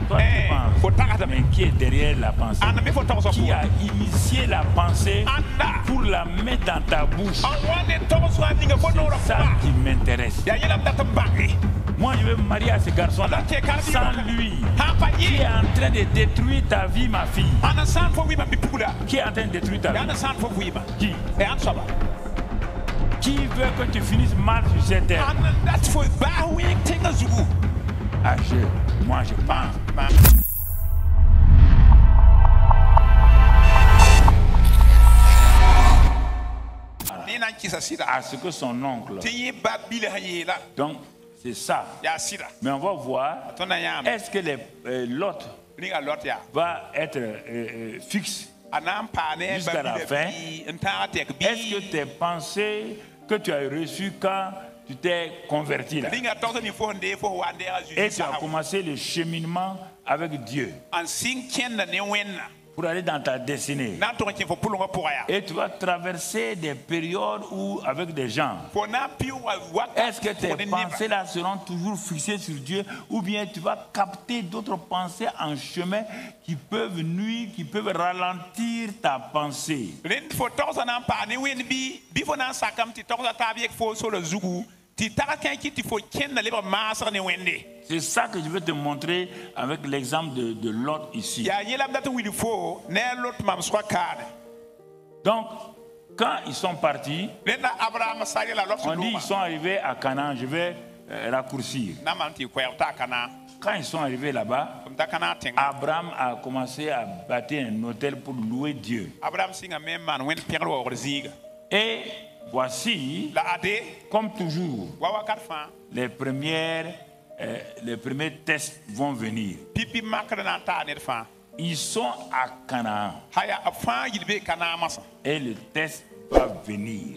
Toi, tu penses. Mais qui est derrière la pensée? Qui a initié la pensée pour la mettre dans ta bouche? C'est ça qui m'intéresse. Moi, je veux me marier à ce garçon-là. Sans lui, qui est en train de détruire ta vie, ma fille? Qui est en train de détruire ta vie? Qui? Qui veut que tu finisses mal sur cette terre? Ah, moi, je pense. À ce que son oncle. Donc, c'est ça. Mais on va voir, est-ce que l'autre va être fixe jusqu'à la fin? Est-ce que tes pensées que tu as reçues quand tu t'es converti là, et tu as commencé le cheminement avec Dieu pour aller dans ta destinée, et tu vas traverser des périodes où avec des gens, est-ce que tes pensées là seront toujours fixées sur Dieu, ou bien tu vas capter d'autres pensées en chemin qui peuvent nuire, qui peuvent ralentir ta pensée? C'est ça que je veux te montrer avec l'exemple de Lot ici. Donc, quand ils sont partis, on dit qu'ils sont arrivés à Canaan. Je vais raccourcir. Quand ils sont arrivés là-bas, Abraham a commencé à bâtir un autel pour louer Dieu. Et voici, comme toujours, les premiers tests vont venir. Ils sont à Canaan. Et le test va venir.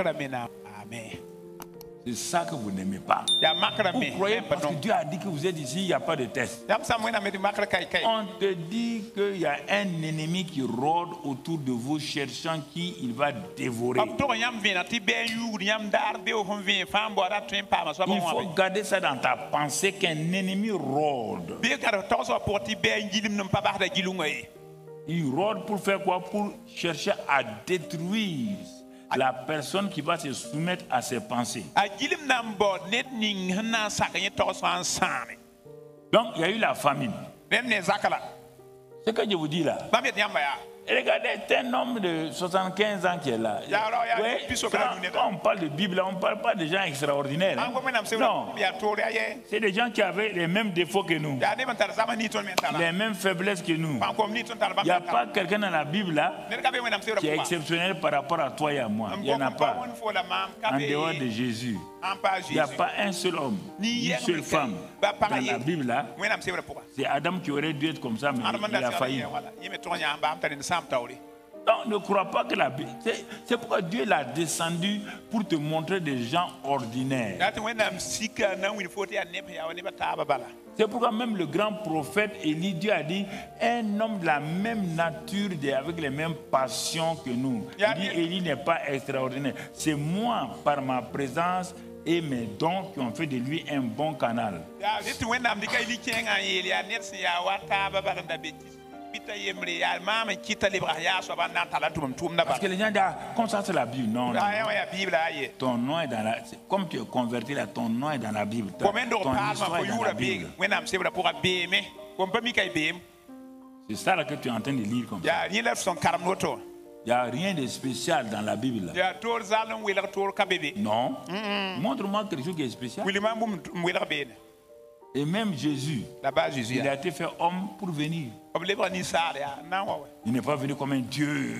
C'est ça que vous n'aimez pas. Vous croyez parce que Dieu a dit que vous êtes ici, il n'y a pas de test. On te dit qu'il y a un ennemi qui rôde autour de vous cherchant qui il va dévorer. Il faut garder ça dans ta pensée qu'un ennemi rôde. Il rôde pour faire quoi? Pour chercher à détruire la personne qui va se soumettre à ses pensées. Donc il y a eu la famine. Ce que je vous dis là, regardez, c'est un homme de 75 ans qui est là. Ouais, quand on parle de Bible, on ne parle pas de gens extraordinaires. Non, c'est des gens qui avaient les mêmes défauts que nous, les mêmes faiblesses que nous. Il n'y a pas quelqu'un dans la Bible là qui est exceptionnel par rapport à toi et à moi. Il n'y en a pas. En dehors de Jésus, il n'y a pas un seul homme, une seule femme dans la Bible là. C'est Adam qui aurait dû être comme ça, mais il a failli. Donc ne crois pas que la Bible... C'est pourquoi Dieu l'a descendu pour te montrer des gens ordinaires. C'est pourquoi même le grand prophète Élie, Dieu a dit, un homme de la même nature, avec les mêmes passions que nous. Il dit, Élie n'est pas extraordinaire. C'est moi, par ma présence et mes dons, qui ont fait de lui un bon canal. Parce que les gens disent, comme ça c'est la Bible. Non, non. Ton nom est dans la... Comme tu es converti là, ton nom est dans la Bible. Ton histoire est dans la Bible. C'est ça là que tu es en train de lire comme ça. Il n'y a rien de spécial dans la Bible. Non. Montre-moi quelque chose qui est spécial. Et même Jésus, il a été fait homme pour venir. Il n'est pas venu comme un Dieu.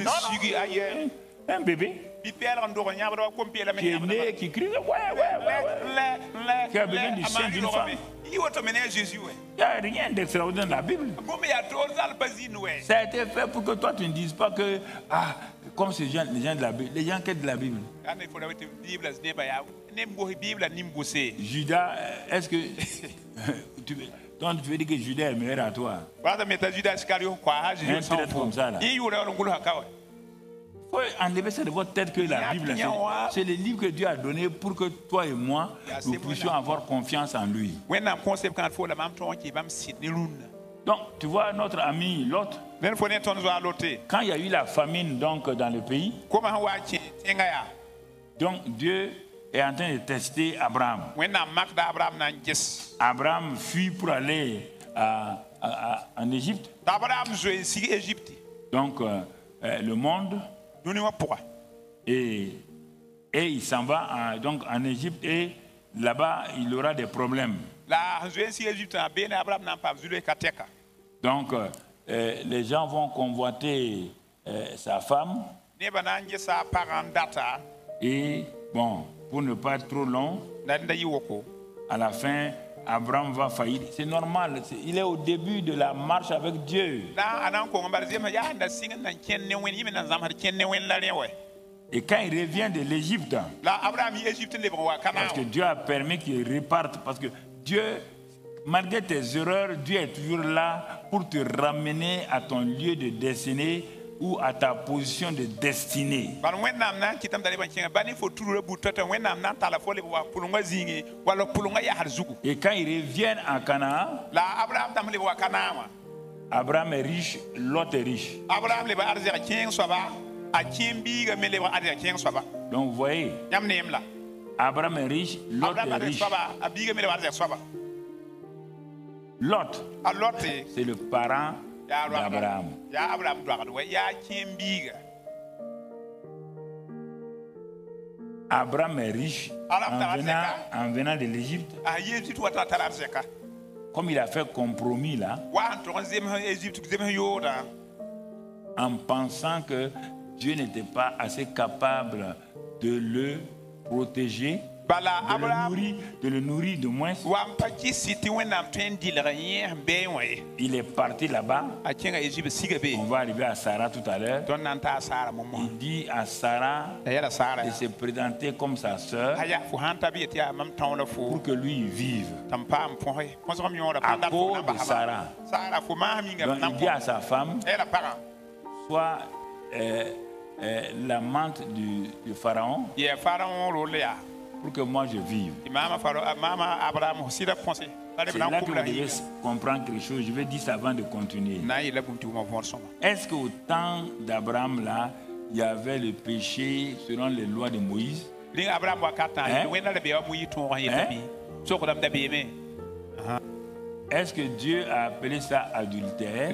Un bébé qui est né, qui crie, qui a besoin du sein d'une femme. Il n'y a rien d'extraordinaire dans la Bible. Ça a été fait pour que toi tu ne dises pas que, comme ces gens, les gens de la Bible, les gens qui sont de la Bible. Judas, est-ce que donc tu veux dire que Judas est meilleur à toi? Un traître comme ça là. faut enlever ça de votre tête que la Bible, c'est le livre que Dieu a donné pour que toi et moi, nous puissions avoir confiance en lui. Donc, tu vois, notre ami Lot, quand il y a eu la famine donc, dans le pays, donc Dieu est en train de tester Abraham. Abraham fuit pour aller en Égypte. Donc, le monde, et il s'en va donc en Égypte, et là-bas, il aura des problèmes. Donc, les gens vont convoiter sa femme. Et bon, pour ne pas être trop long, à la fin, Abraham va faillir. C'est normal, il est au début de la marche avec Dieu. Et quand il revient de l'Égypte, parce que Dieu a permis qu'il reparte, parce que Dieu, malgré tes erreurs, Dieu est toujours là pour te ramener à ton lieu de destinée ou à ta position de destinée. Et quand ils reviennent à Canaan, Abraham est riche, Lot est riche. Donc vous voyez, Abraham est riche, Lot est riche. Lot, c'est le parent d'Abraham. Abraham est riche en venant de l'Égypte. Comme il a fait compromis là, en pensant que Dieu n'était pas assez capable de le protéger, de le nourrir de moins. Il est parti là-bas. On va arriver à Sarah tout à l'heure. Il dit à Sarah de se présenter comme sa sœur pour que lui vive. À cause de Sarah. Donc il dit à sa femme, soit l'amante du pharaon, pour que moi je vive. C'est là que vous devez comprendre quelque chose. Je vais dire ça avant de continuer. Est-ce qu'au temps d'Abraham là, il y avait le péché selon les lois de Moïse? Est-ce que Dieu a appelé ça adultère?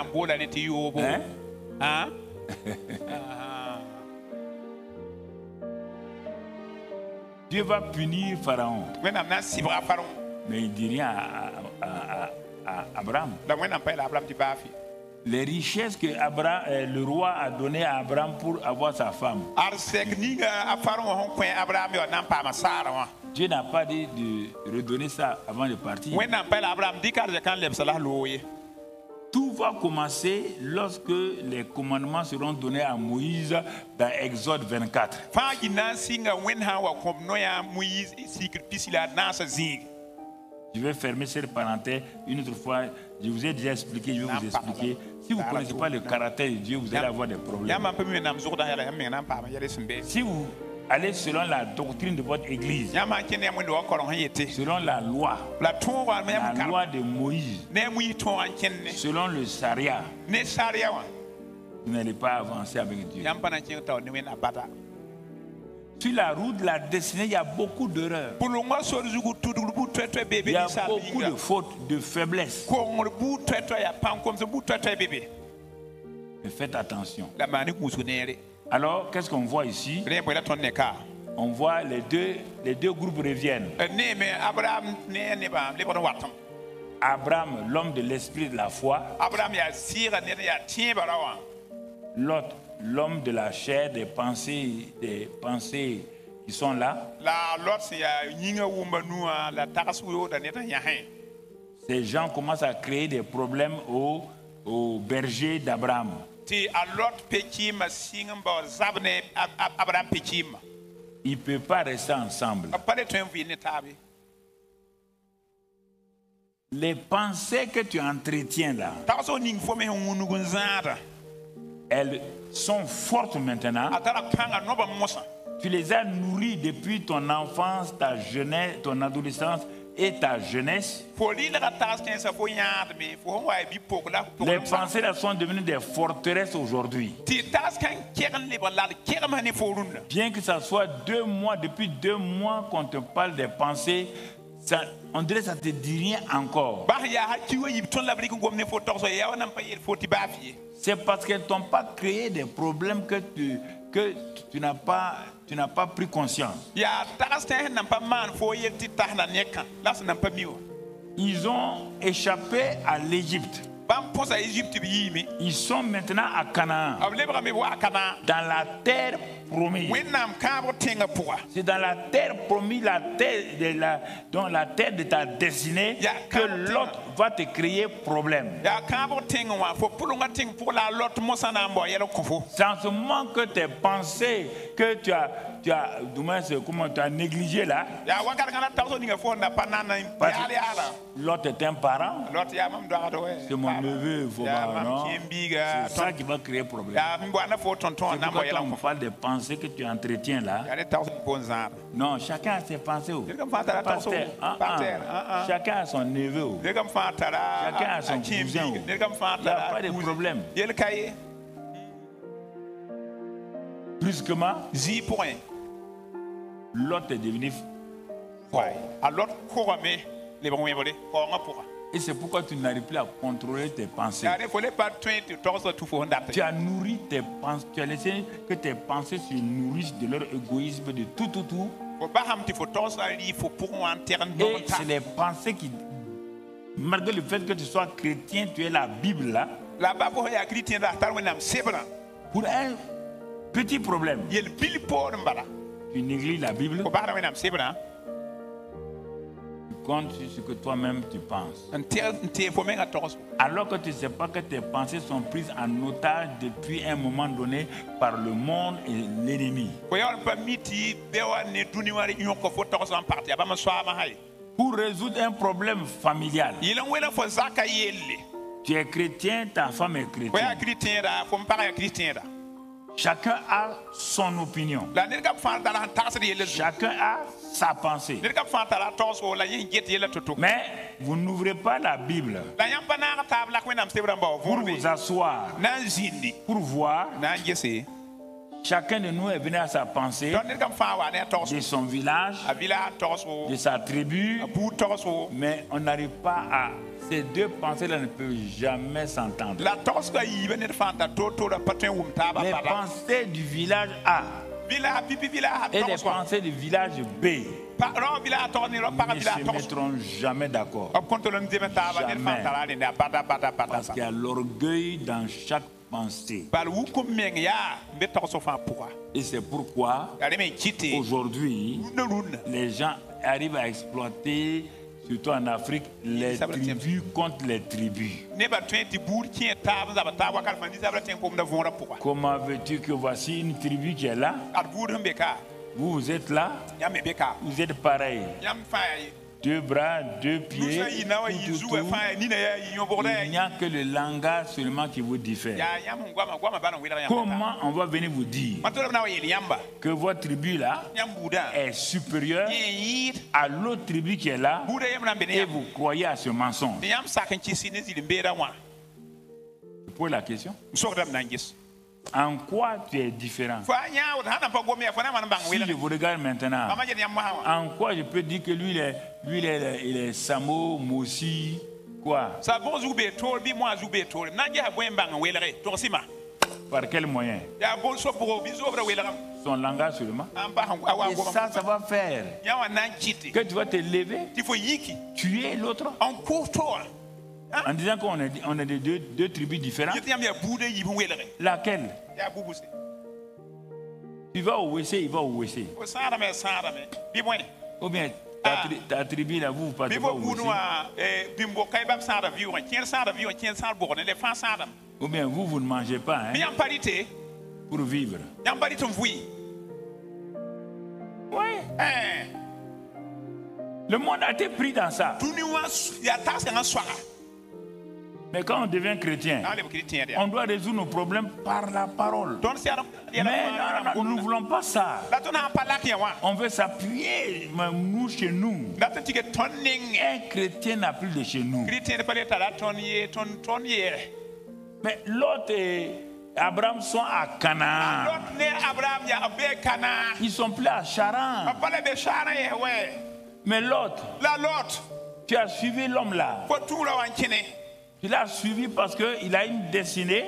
Dieu va punir Pharaon. Mais il ne dit rien à Abraham. Les richesses que le roi a données à Abraham pour avoir sa femme. Dieu n'a pas dit de redonner ça avant de partir. Tout va commencer lorsque les commandements seront donnés à Moïse dans Exode 24. Je vais fermer cette parenthèse une autre fois. Je vous ai déjà expliqué, je vais vous expliquer. Si vous ne connaissez pas le caractère de Dieu, vous allez avoir des problèmes. Si vous allez selon la doctrine de votre église, selon la loi de Moïse, selon le Sharia, vous n'allez pas avancer avec Dieu. Sur la route de la destinée, il y a beaucoup d'erreurs. Il y a beaucoup de fautes, de faiblesses. Mais faites attention. Alors, qu'est-ce qu'on voit ici? On voit les deux groupes reviennent. Abraham, l'homme de l'esprit de la foi. Lot, l'homme de la chair, des pensées qui sont là. Ces gens commencent à créer des problèmes aux bergers d'Abraham. Ils ne peuvent pas rester ensemble. Les pensées que tu entretiens là, sont fortes maintenant. Tu les as nourries depuis ton enfance, ta jeunesse, ton adolescence et ta jeunesse. Les pensées là sont devenues des forteresses aujourd'hui. Bien que ça soit 2 mois, depuis 2 mois qu'on te parle des pensées, ça, on dirait que ça ne te dit rien encore. C'est parce qu'elles ne t'ont pas créé des problèmes que tu n'as pas pris conscience. Ils ont échappé à l'Égypte. Ils sont maintenant à Canaan, dans la terre promise. C'est dans la terre promise, dans la terre de ta destinée, que l'autre va te créer problème. C'est en ce moment que tes pensées que tu as négligé là. L'autre est un parent. C'est mon neveu, c'est ça qui va créer problème. C'est pourquoi on parle des pensées que tu entretiens là. Non, chacun a ses pensées. Chacun a son neveu. Chacun a son cousin. Il n'y a pas de problème. Brusquement, l'autre est devenu fort. Et c'est pourquoi tu n'arrives plus à contrôler tes pensées. Tu as nourri tes pensées, tu as laissé que tes pensées se nourrissent de leur égoïsme, de tout. Et c'est les pensées qui, malgré le fait que tu sois chrétien, tu es la Bible là. Pour un petit problème, tu négliges la Bible. Compte sur ce que toi-même tu penses. Alors que tu ne sais pas que tes pensées sont prises en otage depuis un moment donné par le monde et l'ennemi. Pour résoudre un problème familial, tu es chrétien, ta femme est chrétienne. Chacun a son opinion. Chacun a sa pensée. Mais vous n'ouvrez pas la Bible pour vous asseoir, pour voir. Chacun de nous est venu à sa pensée, de son village, de sa tribu, mais on n'arrive pas à... Ces deux pensées-là ne peuvent jamais s'entendre. Les pensées du village A et les pensées du village B ne se mettront jamais d'accord. Jamais. Parce qu'il y a l'orgueil dans chaque pensée. Et c'est pourquoi aujourd'hui, les gens arrivent à exploiter, surtout en Afrique, les tribus contre les tribus. Comment veux-tu que voici une tribu qui est là? Vous êtes là, vous êtes pareil. 2 bras, 2 pieds, tout. Il n'y a que le langage seulement qui vous diffère. Comment on va venir vous dire que votre tribu là est supérieure à l'autre tribu qui est là et vous croyez à ce mensonge? Je pose la question. En quoi tu es différent? Si je vous regarde maintenant, en quoi je peux dire que lui il est Samo, Moussi, quoi? Par quel moyen? Son langage seulement. Et ça va faire que tu vas te lever, tuer l'autre. En disant qu'on est de deux tribus différentes. Laquelle? Tu vas au WC, il va au WC. Ou bien ta tribu là, vous partez pas au WC. Ou bien vous ne mangez pas pour vivre. Oui. Le monde a été pris dans ça. Mais quand on devient chrétien, on doit résoudre nos problèmes par la parole. Mais nous ne voulons pas ça. On veut s'appuyer, nous, chez nous. Un chrétien n'a plus de chez nous. Mais l'autre et Abraham sont à Canaan. Ils sont plus à Charan. Mais l'autre, tu as suivi l'homme là. Tu l'as suivi parce qu'il a une destinée.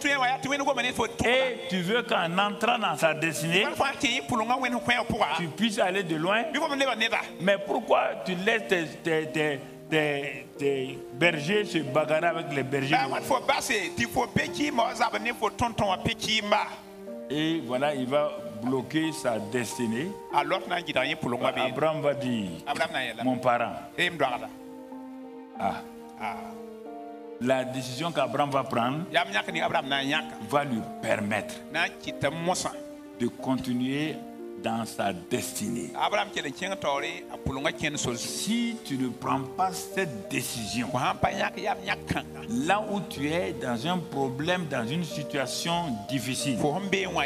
Et tu veux qu'en entrant dans sa destinée, tu puisses aller de loin. Mais pourquoi tu laisses tes bergers se bagarrer avec les bergers? Et voilà, il va bloquer sa destinée. Abraham va dire, mon parent, la décision qu'Abraham va prendre va lui permettre de continuer dans sa destinée. Si tu ne prends pas cette décision, là où tu es dans un problème, dans une situation difficile, pour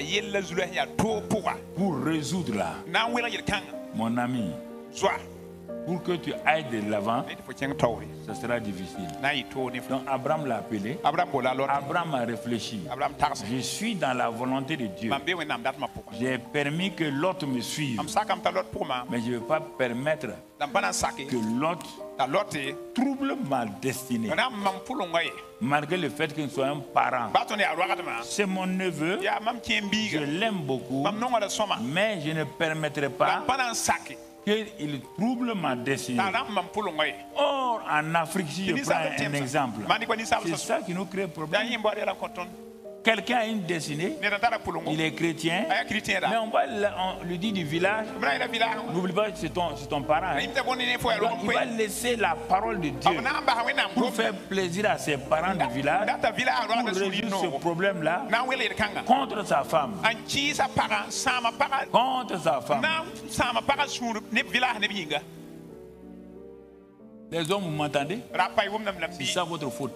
résoudre là, mon ami, pour que tu ailles de l'avant, ça sera difficile. Donc Abraham l'a appelé. Abraham a réfléchi. Je suis dans la volonté de Dieu. J'ai permis que l'autre me suive. Mais je ne vais pas permettre que l'autre trouble ma destinée. Malgré le fait qu'il soit un parent. C'est mon neveu. Je l'aime beaucoup. Mais je ne permettrai pas qu'il trouble ma destinée. Or, en Afrique, si je prends un exemple, c'est ça qui nous crée problème. Quelqu'un a une destinée, il est chrétien, mais on lui dit du village, n'oublie pas que c'est ton parent. Donc, il va laisser la parole de Dieu pour faire plaisir à ses parents du village, pour résoudre ce problème-là contre sa femme. Contre sa femme. Les hommes, vous m'entendez? C'est ça votre faute.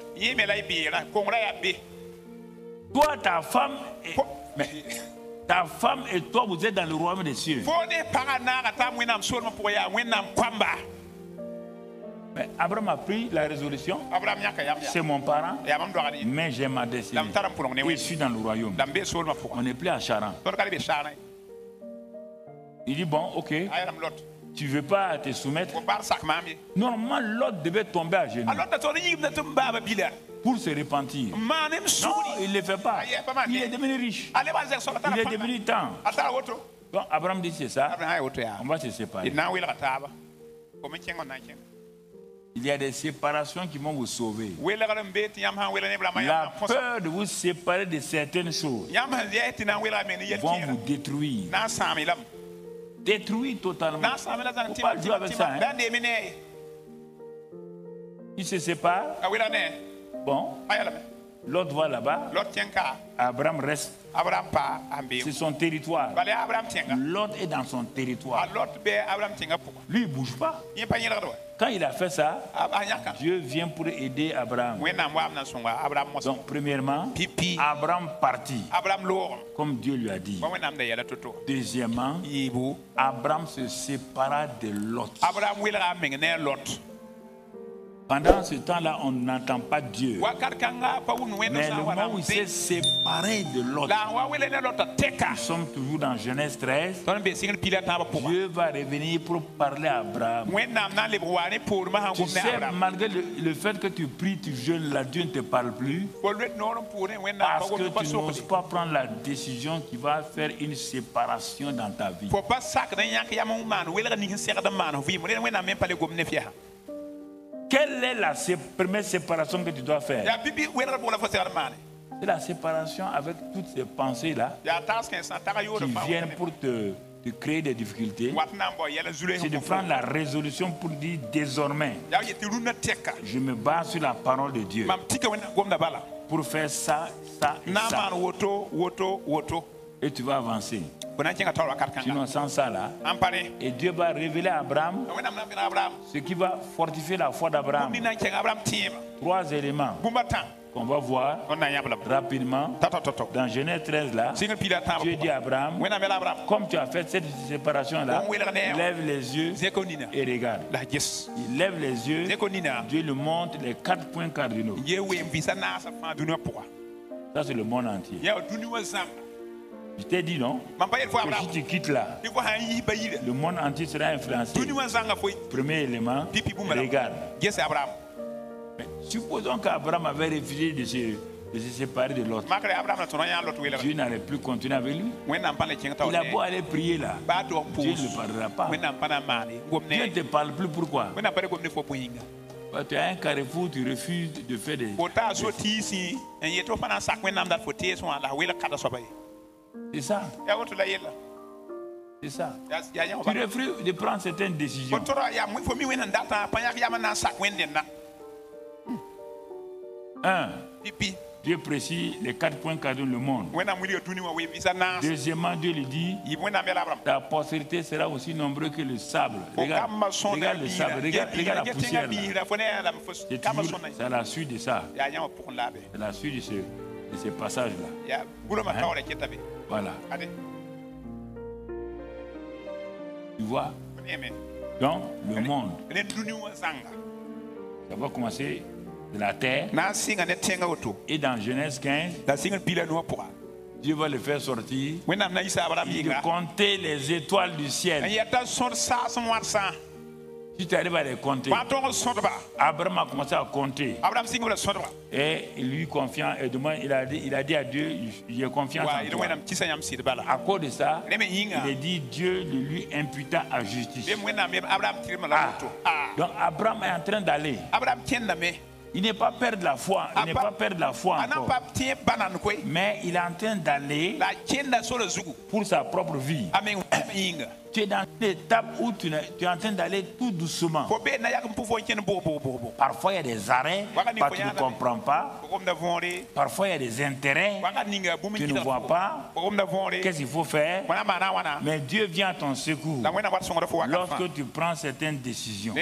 Toi, ta femme et toi, vous êtes dans le royaume des cieux. Mais Abraham a pris la résolution. C'est mon parent, mais j'ai ma destinée. Et je suis dans le royaume. On n'est plus à Charan. Il dit bon, ok. Tu ne veux pas te soumettre? Normalement, l'autre devait tomber à genoux pour se repentir. Non, il ne le fait pas. Il est devenu riche. Il est devenu temps. Donc Abraham dit c'est ça. On va se séparer. Il y a des séparations qui vont vous sauver. La peur de vous séparer de certaines choses vont vous détruire. Détruire totalement. Il ne faut pas jouer avec ça. Il se sépare. Bon, l'autre va là-bas. Abraham reste. C'est son territoire. L'autre est dans son territoire. Lui, il ne bouge pas. Quand il a fait ça, Dieu vient pour aider Abraham. Donc, premièrement, Abraham partit, comme Dieu lui a dit. Deuxièmement, Abraham se sépara de Lot. Pendant ce temps-là, on n'entend pas Dieu. Mais le moment où il s'est séparé de Lot, nous sommes toujours dans Genèse 13. Dieu va revenir pour parler à Abraham. Tu sais, malgré le fait que tu pries, tu jeûnes, là, Dieu ne te parle plus. Parce que tu n'oses pas prendre la décision qui va faire une séparation dans ta vie. Quelle est la première séparation que tu dois faire? C'est la séparation avec toutes ces pensées-là qui viennent pour te créer des difficultés. C'est de prendre la résolution pour dire désormais, je me base sur la parole de Dieu pour faire ça, ça et ça. Et tu vas avancer. Sinon, sans ça là, et Dieu va révéler à Abraham ce qui va fortifier la foi d'Abraham 3 éléments qu'on va voir rapidement. Dans Genèse 13 là, Dieu dit à Abraham, comme tu as fait cette séparation là, lève les yeux et regarde. Il lève les yeux, Dieu lui montre les 4 points cardinaux. Ça c'est le monde entier. Je t'ai dit non, que si tu quittes là, le monde entier sera influencé. Premier élément, regarde. Mais supposons qu'Abraham avait refusé de se séparer de l'autre. Dieu n'allait plus continuer avec lui. Il a beau aller prier là, Dieu ne parlera pas. Dieu ne te parle plus, pourquoi? Tu as un carrefour, tu refuses de faire des... C'est ça. C'est ça. Tu refuses de prendre certaines décisions. Dieu précise les 4 points cardinaux le monde. Deuxièmement, Dieu lui dit, ta postérité sera aussi nombreuse que le sable. Regarde le sable, regarde la poussière. C'est la suite de ça. C'est la suite de ce passage-là. Voilà. Tu vois? Donc, le monde, ça va commencer de la terre. Et dans Genèse 15, Dieu va le faire sortir. Il va compter les étoiles du ciel. Si tu arrives à les compter, Abraham a commencé à compter. Et il lui confiant, et demande, il a dit à Dieu, j'ai confiance en toi. À cause de ça, il a dit Dieu le lui imputa à justice. Donc Abraham est en train d'aller. Il n'est pas perdre la foi, il n'est pas perdre la foi encore. Mais il est en train d'aller pour sa propre vie. Tu es dans une étape où tu es en train d'aller tout doucement. Parfois il y a des arrêts, parce que tu ne comprends pas. Parfois il y a des intérêts, tu ne vois pas. Qu'est-ce qu'il faut faire? Mais Dieu vient à ton secours lorsque tu prends certaines décisions.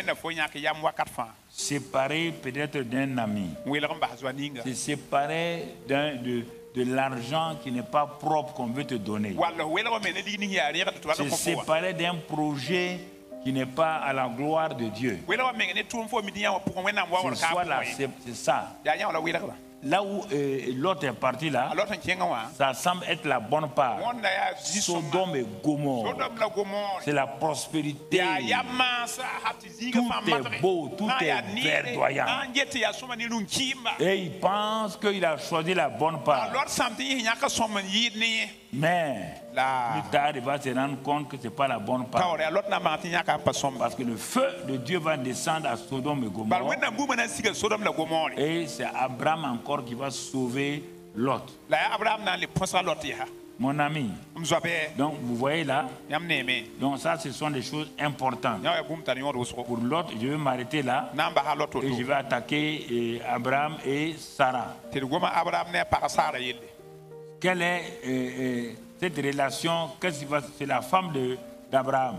Séparer peut-être d'un ami, se séparer de l'argent qui n'est pas propre qu'on veut te donner, se séparer d'un projet qui n'est pas à la gloire de Dieu. C'est ça. Là où l'autre est parti là, ça semble être la bonne part. Sodome et Gomorrhe, c'est la prospérité. Tout est beau, tout est verdoyant. Et il pense qu'il a choisi la bonne part. Mais plus tard, il va se rendre compte que ce n'est pas la bonne part. Parce que le feu de Dieu va descendre à Sodome et Gomorrhe. Et c'est Abraham encore qui va sauver Lot. Mon ami. Donc vous voyez là. Donc ça, ce sont des choses importantes. Pour Lot, je vais m'arrêter là. Et je vais attaquer Abraham et Sarah. Quelle est cette relation? C'est la femme d'Abraham.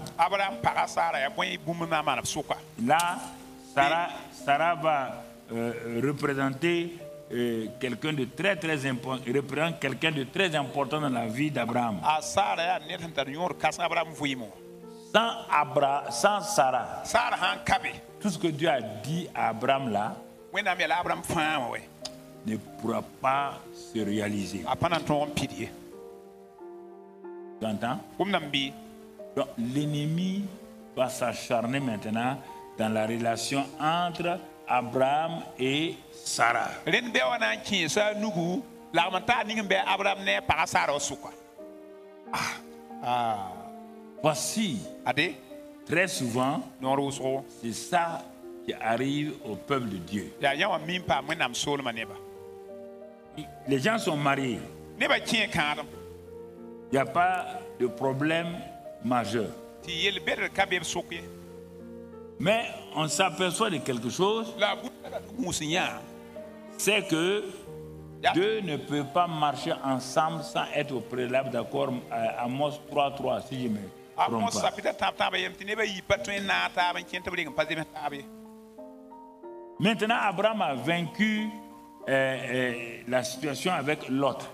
Là, Sarah va représenter quelqu'un de très important. Il représente quelqu'un de très important dans la vie d'Abraham. Sans Sarah, tout ce que Dieu a dit à Abraham là ne pourra pas se réaliser. Tu entends? Donc l'ennemi va s'acharner maintenant dans la relation entre Abraham et Sarah. Voici, très souvent, c'est ça qui arrive au peuple de Dieu. Les gens sont mariés. Il n'y a pas de problème majeur. Mais on s'aperçoit de quelque chose. C'est que deux ne peuvent pas marcher ensemble sans être au préalable d'accord. À Amos 3:3, si je me trompe pas. Maintenant, Abraham a vaincu la situation avec Lot.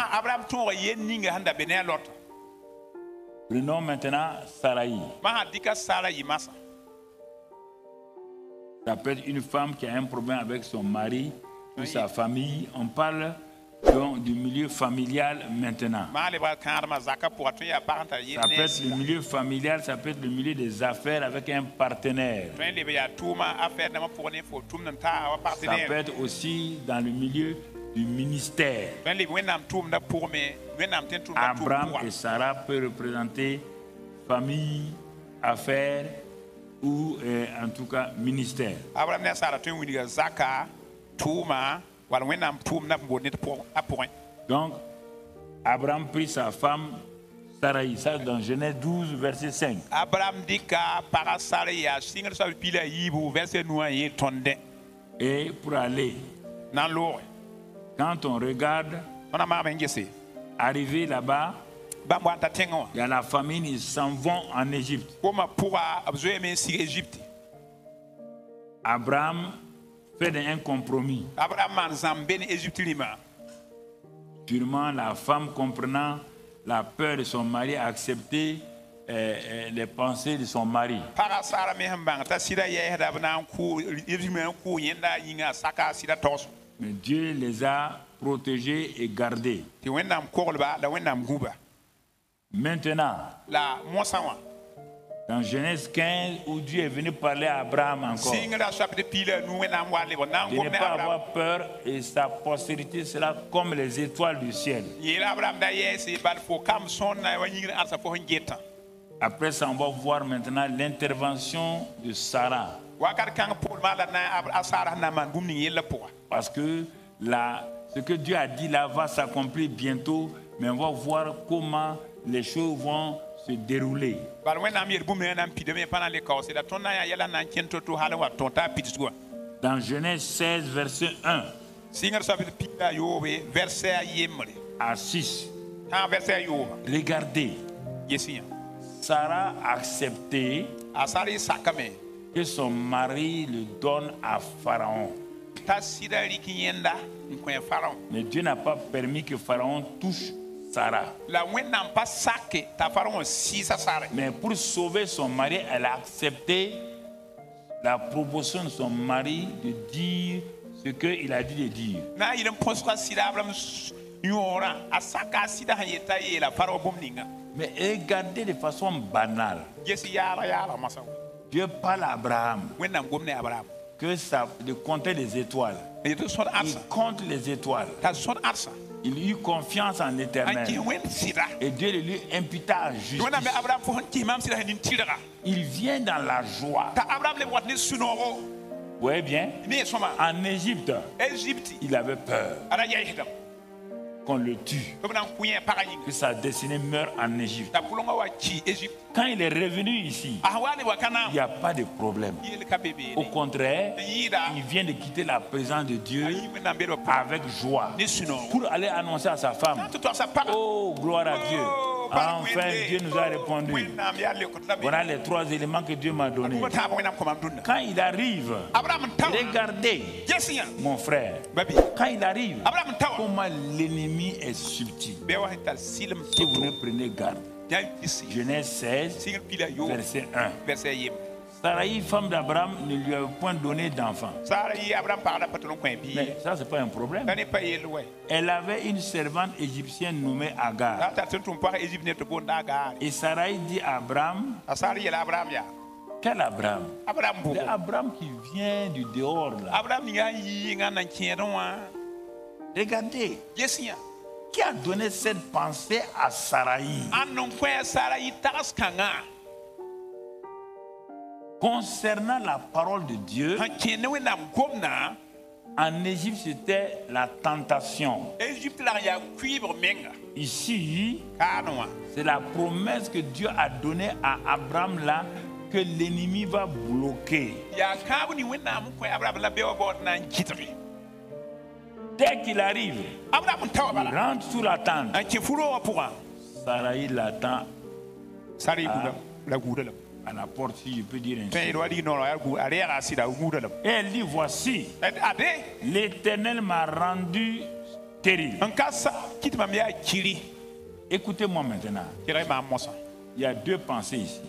Prenons maintenant Sarai. Ça peut être une femme qui a un problème avec son mari ou sa famille. On parle donc du milieu familial maintenant. Ça peut être le milieu familial, ça peut être le milieu des affaires avec un partenaire. Ça peut être aussi dans le milieu du ministère. Abraham et Sarah peuvent représenter famille, affaires ou en tout cas ministère. Donc, Abraham prit sa femme Sarai, ça dans Genèse 12, verset 5. Et pour aller, quand on regarde, arrivé là-bas, il y a la famine, ils s'en vont en Égypte. Abraham fait un compromis. Sûrement la femme, comprenant la peur de son mari, a accepté les pensées de son mari. Mais Dieu les a protégés et gardés. Maintenant, dans Genèse 15, où Dieu est venu parler à Abraham encore, de ne pas avoir peur, et sa postérité sera comme les étoiles du ciel. Après ça, on va voir maintenant l'intervention de Sarah. Parce que ce que Dieu a dit là va s'accomplir bientôt, mais on va voir comment les choses vont se dérouler. Dans Genèse 16, verset 1 à 6, regardez, Sarah a accepté que son mari le donne à Pharaon. Mais Dieu n'a pas permis que Pharaon touche Sarah. Mais pour sauver son mari, elle a accepté la proposition de son mari de dire ce qu'il a dit de dire. Mais regardez de façon banale. Dieu parle à Abraham que ça, de compter les étoiles. Il compte les étoiles. Il eut confiance en l'Éternel. Et Dieu le lui imputa à justice. Il vient dans la joie. Vous voyez bien? En Égypte, il avait peur qu'on le tue, que sa destinée meure en Égypte. Quand il est revenu ici, il n'y a pas de problème. Au contraire, il vient de quitter la présence de Dieu avec joie pour aller annoncer à sa femme: oh, gloire à Dieu. Enfin, Dieu nous a répondu. Voilà les 3 éléments que Dieu m'a donnés. Quand il arrive, regardez, mon frère, quand il arrive, comment l'ennemi est subtil. Si vous ne prenez garde. Genèse 16, verset 1. Sarai, femme d'Abraham, ne lui a point donné d'enfant. Mais ça, ce n'est pas un problème. Elle avait une servante égyptienne nommée Agar. Et Sarai dit à Abraham: quel Abraham? Abraham qui vient du dehors là. Regardez. Qui a donné cette pensée à Sarai? Concernant la parole de Dieu, en Égypte, c'était la tentation. Ici, c'est la promesse que Dieu a donnée à Abraham là, que l'ennemi va bloquer. Dès qu'il arrive, il rentre sous la tente. Sarai l'attend à la porte, si je peux dire ainsi. Et elle dit, voici, l'Éternel m'a rendu stérile. Écoutez-moi maintenant. Il y a deux pensées ici.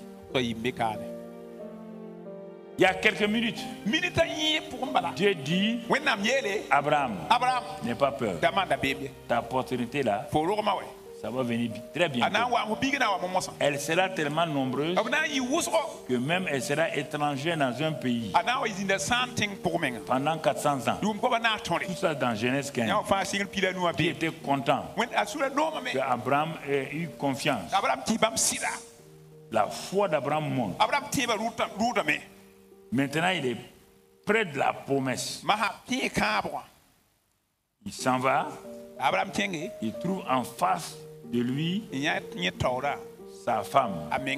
Il y a quelques minutes, Dieu dit, Abraham, n'aie pas peur. Ta opportunité là, ça va venir très bien. Elle sera tellement nombreuse que même elle sera étrangère dans un pays pendant 400 ans. Tout ça dans Genèse 15. Dieu était content qu'Abraham ait eu confiance. La foi d'Abraham monte. Maintenant, il est près de la promesse. Il s'en va. Il trouve en face de lui sa femme,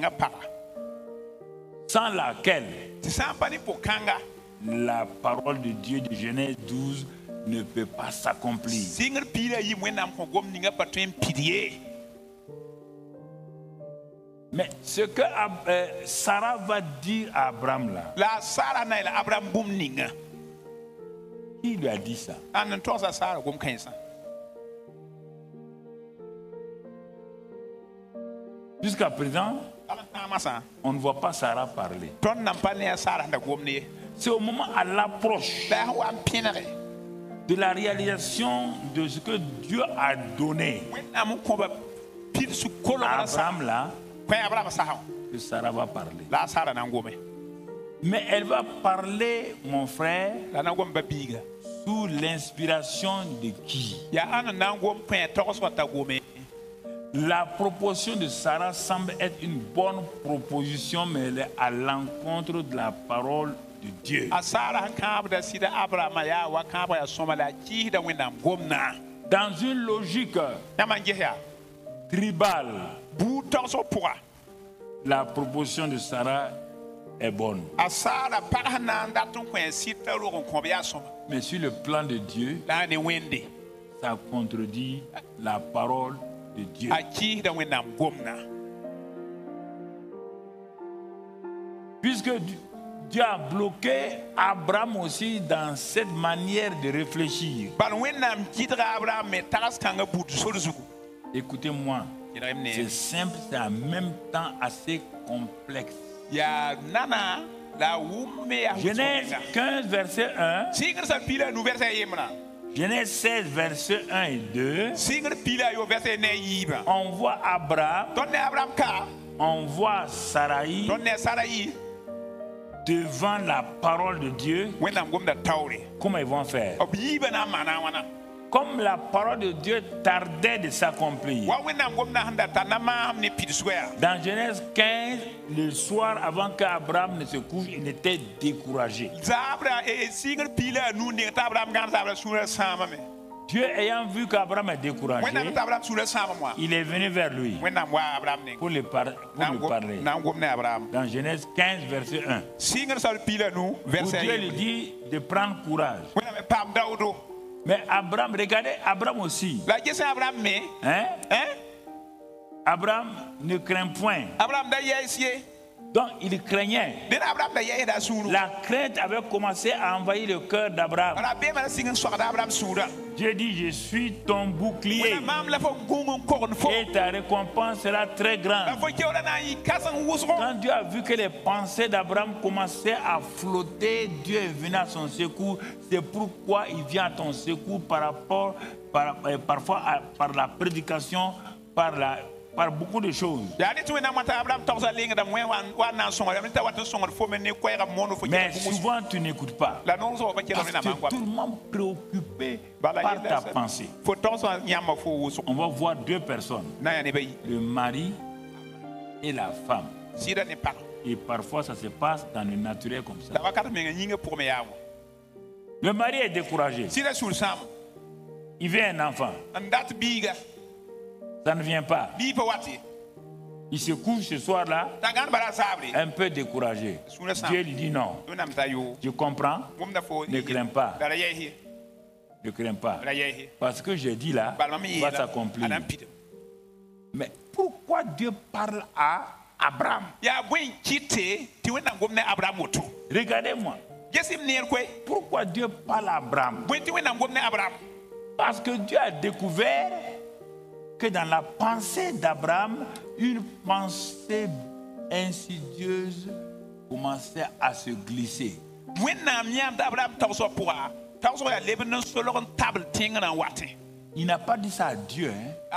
sans laquelle la parole de Dieu de Genèse 12 ne peut pas s'accomplir. Mais ce que Sarah va dire à Abraham là, qui lui a dit ça? Jusqu'à présent, on ne voit pas Sarah parler. C'est au moment à l'approche de la réalisation de ce que Dieu a donné à Abraham là, que Sarah va parler. Mais elle va parler, mon frère, sous l'inspiration de qui? La proposition de Sarah semble être une bonne proposition, mais elle est à l'encontre de la parole de Dieu. Dans une logique tribale, la proposition de Sarah est bonne. Mais sur le plan de Dieu, ça contredit la parole de Dieu. Puisque Dieu a bloqué Abraham aussi dans cette manière de réfléchir. Écoutez-moi, c'est simple, c'est en même temps assez complexe. Genèse 15, verset 1. Genèse 16, verset 1 et 2. On voit Abraham. On voit Sarai devant la parole de Dieu. Comment ils vont faire? Comme la parole de Dieu tardait de s'accomplir. Dans Genèse 15, le soir avant qu'Abraham ne se couche, il était découragé. Dieu ayant vu qu'Abraham est découragé, il est venu vers lui pour lui parler. Dans Genèse 15, verset 1. Où Dieu lui dit de prendre courage. Mais Abraham, regardez Abraham aussi. Abraham ne craint point. Donc il craignait. La crainte avait commencé à envahir le cœur d'Abraham. Dieu dit, je suis ton bouclier et ta récompense sera très grande. Quand Dieu a vu que les pensées d'Abraham commençaient à flotter, Dieu est venu à son secours. C'est pourquoi il vient à ton secours parfois par la prédication, par beaucoup de choses. Mais souvent tu n'écoutes pas. Parce que tout le monde préoccupé par ta pensée. On va voir deux personnes, le mari et la femme. Et parfois ça se passe dans le naturel comme ça. Le mari est découragé. Il veut un enfant. Ça ne vient pas. Il se couche ce soir-là, un peu découragé. Dieu lui dit non. Tu comprends? Ne crains pas. Ne crains pas. Parce que j'ai dit là, va s'accomplir. Mais pourquoi Dieu parle à Abraham. Regardez-moi. Pourquoi Dieu parle à Abraham? Parce que Dieu a découvert que dans la pensée d'Abraham, une pensée insidieuse commençait à se glisser. Il n'a pas dit ça à Dieu.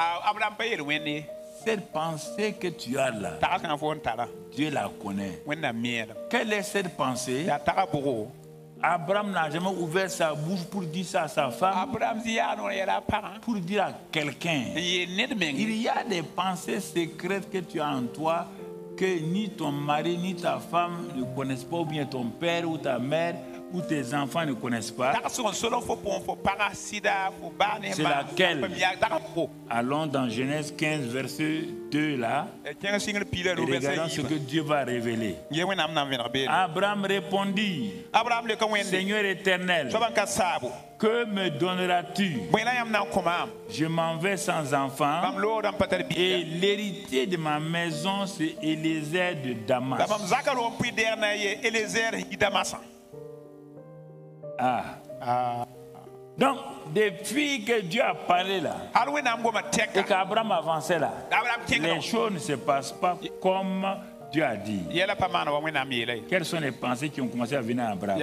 Cette pensée que tu as là, Dieu la connaît. Quelle est cette pensée? Abraham n'a jamais ouvert sa bouche pour dire ça à sa femme, pour dire à quelqu'un. Il y a des pensées secrètes que tu as en toi que ni ton mari ni ta femme ne connaissent pas, ou bien ton père ou ta mère ou tes enfants ne connaissent pas. C'est laquelle? Allons dans Genèse 15, verset 2 là. Et regardons ce que Dieu va révéler. Abraham répondit, Seigneur éternel, que me donneras-tu? Je m'en vais sans enfant, et l'héritier de ma maison, c'est Élézer de Damas. Donc, depuis que Dieu a parlé là, et qu'Abraham avançait là, les choses ne se passent pas comme Dieu a dit. Quelles sont les pensées qui ont commencé à venir à Abraham?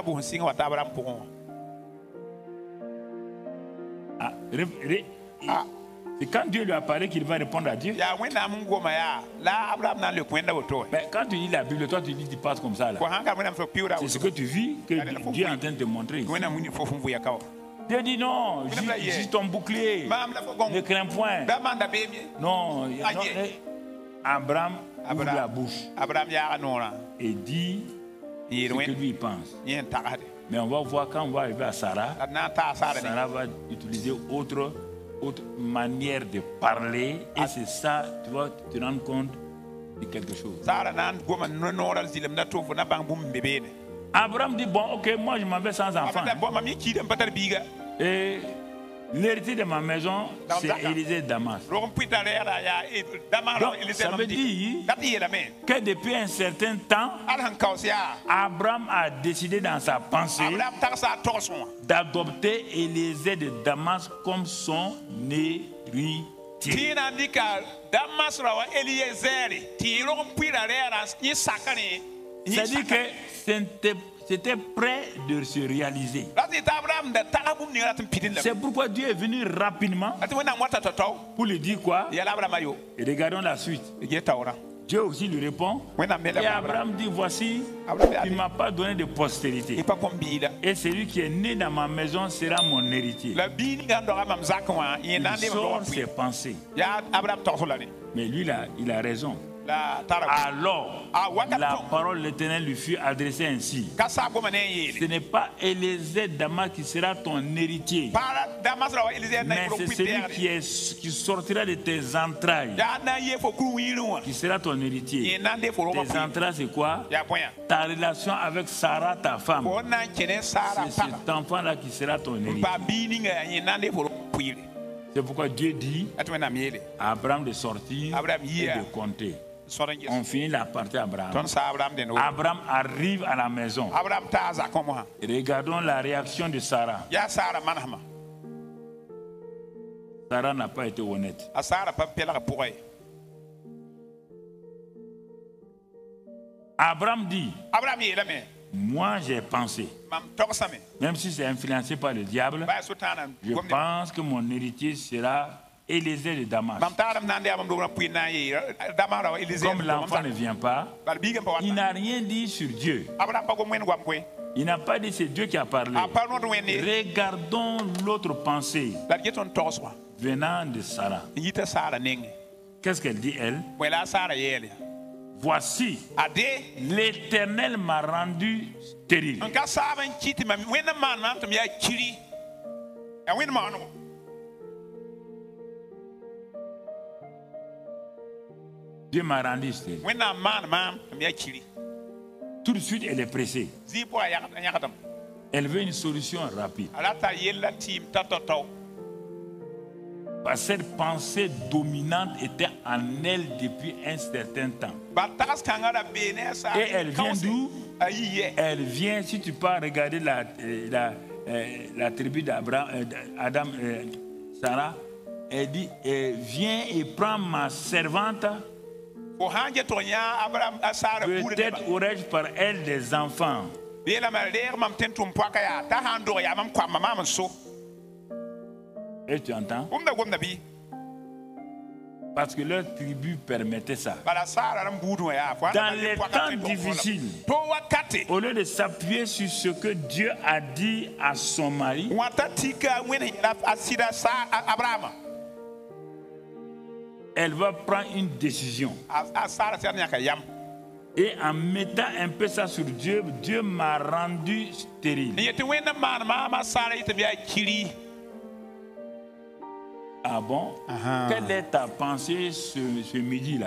C'est quand Dieu lui a parlé qu'il va répondre à Dieu. Mais quand tu lis la Bible, toi tu dis tu passes comme ça là. C'est ce que tu vis que Dieu est en train de te montrer ici. Dieu dit non, j'ai ton bouclier, ne crains point. Non, Abraham ouvre la bouche et dit ce que lui il pense. Mais on va voir quand on va arriver à Sarah, Sarah va utiliser autre manière de parler, et c'est ça, tu vas te rendre compte de quelque chose. Abraham dit, bon, ok, moi je m'en vais sans enfant. Et l'héritier de ma maison, c'est Élézer de Damas. Donc, ça veut dire que depuis un certain temps, Abraham a décidé dans sa pensée d'adopter Élézer de Damas comme son héritier. C'est-à-dire que c'était prêt de se réaliser. C'est pourquoi Dieu est venu rapidement pour lui dire quoi? Et regardons la suite. Dieu aussi lui répond. Et Abraham dit, voici, tu ne m'as pas donné de postérité. Et celui qui est né dans ma maison sera mon héritier. Il sort ses pensées. Mais lui, là, il a raison. Alors, la parole de l'Éternel lui fut adressée ainsi. Ce n'est pas Élézer Damas qui sera ton héritier, mais c'est celui qui sortira de tes entrailles qui sera ton héritier. Tes entrailles, c'est quoi? Ta relation avec Sarah, ta femme. C'est cet enfant-là qui sera ton héritier. C'est pourquoi Dieu dit à Abraham de sortir et de compter. On finit la partie Abraham. Abraham arrive à la maison. Regardons la réaction de Sarah. Sarah n'a pas été honnête. Abraham dit, moi j'ai pensé, même si c'est influencé par le diable, je pense que mon héritier sera Élézer de Damas. Comme l'enfant ne vient pas, il n'a rien dit sur Dieu. Il n'a pas dit c'est Dieu qui a parlé. Regardons l'autre pensée venant de Sarah. Qu'est-ce qu'elle dit, elle? Voici, l'Éternel m'a rendu stérile. Dieu m'a rendu stérile. Tout de suite, elle est pressée. Elle veut une solution rapide. Parce que cette pensée dominante était en elle depuis un certain temps. Et elle vient d'où? Elle vient, si tu peux regarder la tribu d'Abraham, Adam, Sarah, elle dit, viens et prends ma servante. Peut-être aurais-je par elle des enfants. Et tu entends? Parce que leur tribu permettait ça. Dans les temps difficiles, au lieu de s'appuyer sur ce que Dieu a dit à son mari, elle va prendre une décision. Et en mettant un peu ça sur Dieu, Dieu m'a rendu stérile. Ah bon? Quelle est ta pensée ce midi-là?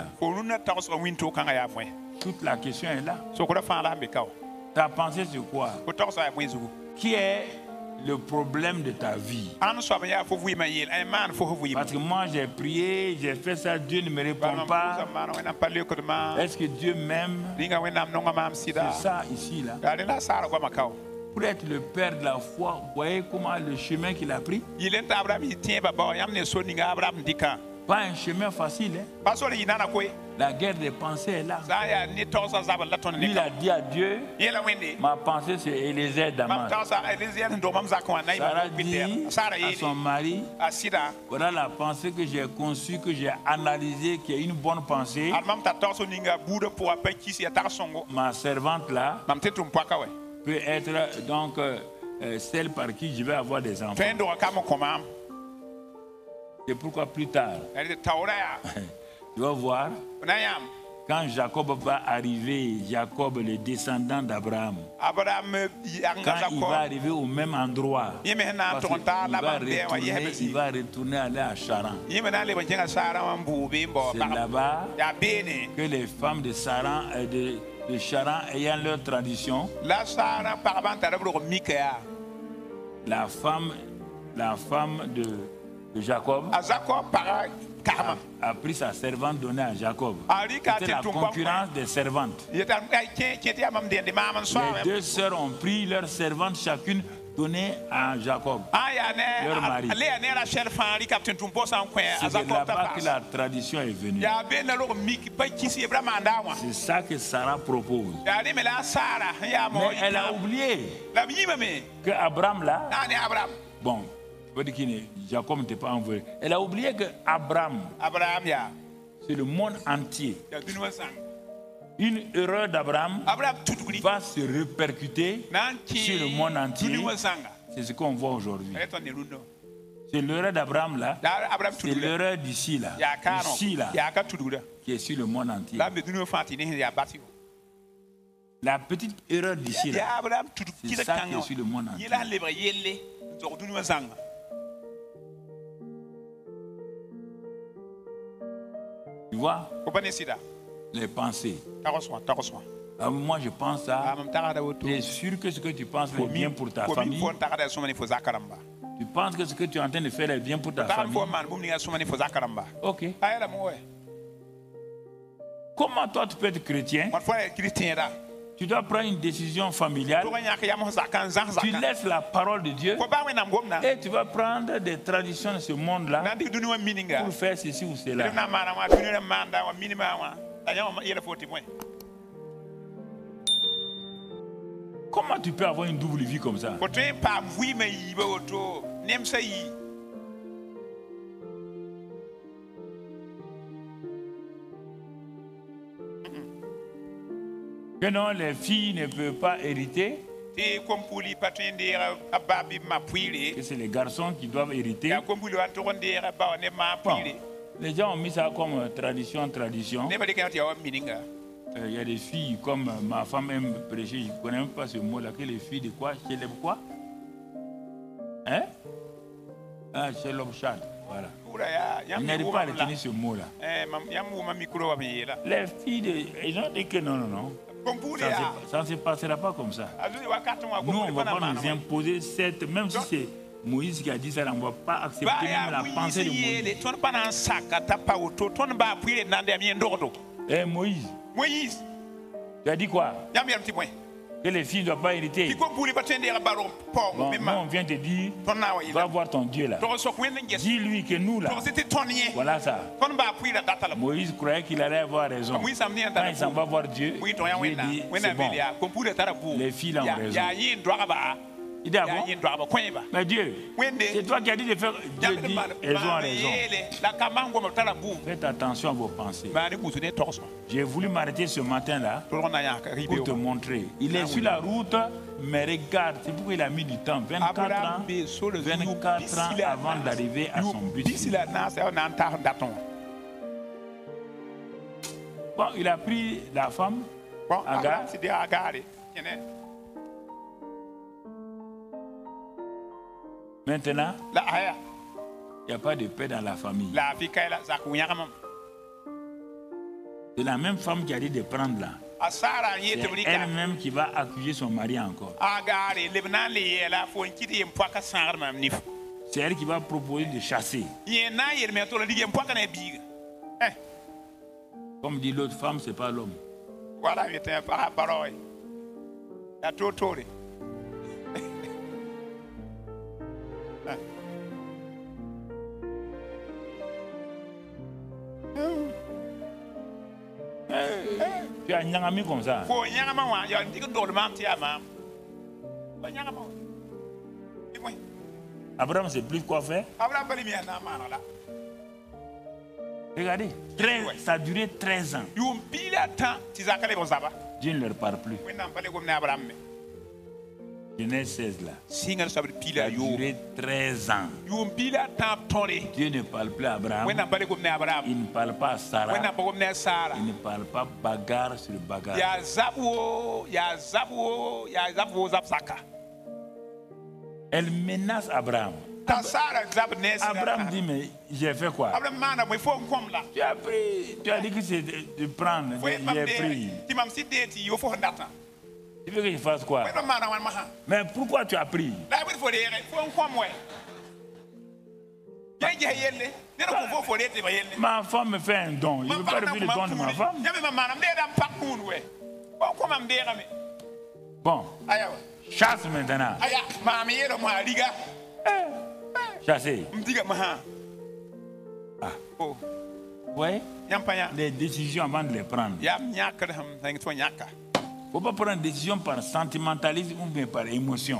Toute la question est là. Ta pensée c'est quoi? Qui est le problème de ta vie? Parce que moi j'ai prié, j'ai fait ça, Dieu ne me répond pas. Est-ce que Dieu m'aime? C'est ça ici là. Pour être le père de la foi, vous voyez comment le chemin qu'il a pris? Pas un chemin facile. Hein? La guerre des pensées est là. Il a dit à Dieu, ma pensée c'est Élisée Damas. Sarah dit à son mari, voilà la pensée que j'ai conçue, que j'ai analysée, qui est une bonne pensée. Ma servante là peut être donc celle par qui je vais avoir des enfants. C'est pourquoi plus tard, tu vas voir, quand Jacob va arriver, Jacob, le descendant d'Abraham, quand il va arriver au même endroit, parce il va retourner aller à Charan. C'est là-bas que les femmes de Charan, de Charan ayant leur tradition, la femme de Jacob a pris sa servante donnée à Jacob. C'était la concurrence des servantes. Les deux sœurs ont pris leur servante chacune donnée à Jacob, leur mari. C'est de là-bas que la tradition est venue. C'est ça que Sarah propose. Mais elle a oublié que Abraham là, bon, Jacob n'était pas envoyé. Elle a oublié que Abraham, c'est le monde entier. Une erreur d'Abraham va se répercuter sur le monde entier. C'est ce qu'on voit aujourd'hui. C'est l'erreur d'Abraham là. C'est l'erreur d'ici là. Ici là. Qui est sur le monde entier. La petite erreur d'ici là. C'est ça qui est sur le monde entier. Tu vois? Les pensées. Moi je pense à. Tu es sûr que ce que tu penses est bien pour ta famille? Tu penses que ce que tu es en train de faire est bien pour ta famille? Ok. Comment toi tu peux être chrétien? Tu dois prendre une décision familiale. Tu laisses la parole de Dieu. Et tu vas prendre des traditions de ce monde-là pour faire ceci ou cela. Comment tu peux avoir une double vie comme ça? Que non, les filles ne peuvent pas hériter. Que c'est les garçons qui doivent hériter. Bon, les gens ont mis ça comme tradition. Il y a des filles comme ma femme aime prêcher, je ne connais même pas ce mot-là, que les filles de quoi? Chez quoi? Hein? Ah, chez l'obchat, voilà. Je n'arrive pas à retenir ce mot-là. Les filles, ils ont dit que non. Ça ne se passera pas comme ça. Nous, on ne va pas nous imposer cette, même si Moïse qui a dit ça, on ne va pas accepter même la pensée de Moïse. Eh Moïse, tu as dit quoi? Que les filles ne doivent pas hériter. Bon, moi, on vient te dire, va voir ton Dieu là. Dis-lui que nous là, voilà ça. Moïse croyait qu'il allait avoir raison. Quand il s'en va voir Dieu, Dieu dit, c'est bon. Les filles là ont raison. Il dit, ah bon? Mais Dieu, c'est toi qui as dit de faire. Dieu dit, elles ont raison. Faites attention à vos pensées. J'ai voulu m'arrêter ce matin-là pour te montrer. Il est sur la route, mais regarde, c'est pourquoi il a mis du temps. 24 ans avant d'arriver à son but. Bon, il a pris la femme, Agar. Maintenant, il n'y a pas de paix dans la famille. C'est la même femme qui a dit de prendre là. C'est elle-même qui va accuser son mari encore. C'est elle qui va proposer de chasser. Comme dit l'autre femme, ce n'est pas l'homme. Voilà, tu as nyangami comme ça. Abraham sait plus quoi faire. Regardez, ça a duré 13 ans. Dieu ne leur parle plus. Genèse 16 là. Ça a duré 13 ans. Dieu ne parle plus à Abraham. Il ne parle pas à Sarah. Il ne parle pas bagarre sur bagarre. Elle menace Abraham. Abraham dit, mais j'ai fait quoi? Tu as dit que c'est de prendre. J'ai pris. Tu veux que je fasse quoi? Mais pourquoi tu as pris? Ma femme me fait un don. Je ne veux pas refuser le don de ma femme. Bon. Chasse maintenant. Chasser. Ah. Oui. Les décisions avant de les prendre. Il ne faut pas prendre une décision par sentimentalisme ou bien par émotion.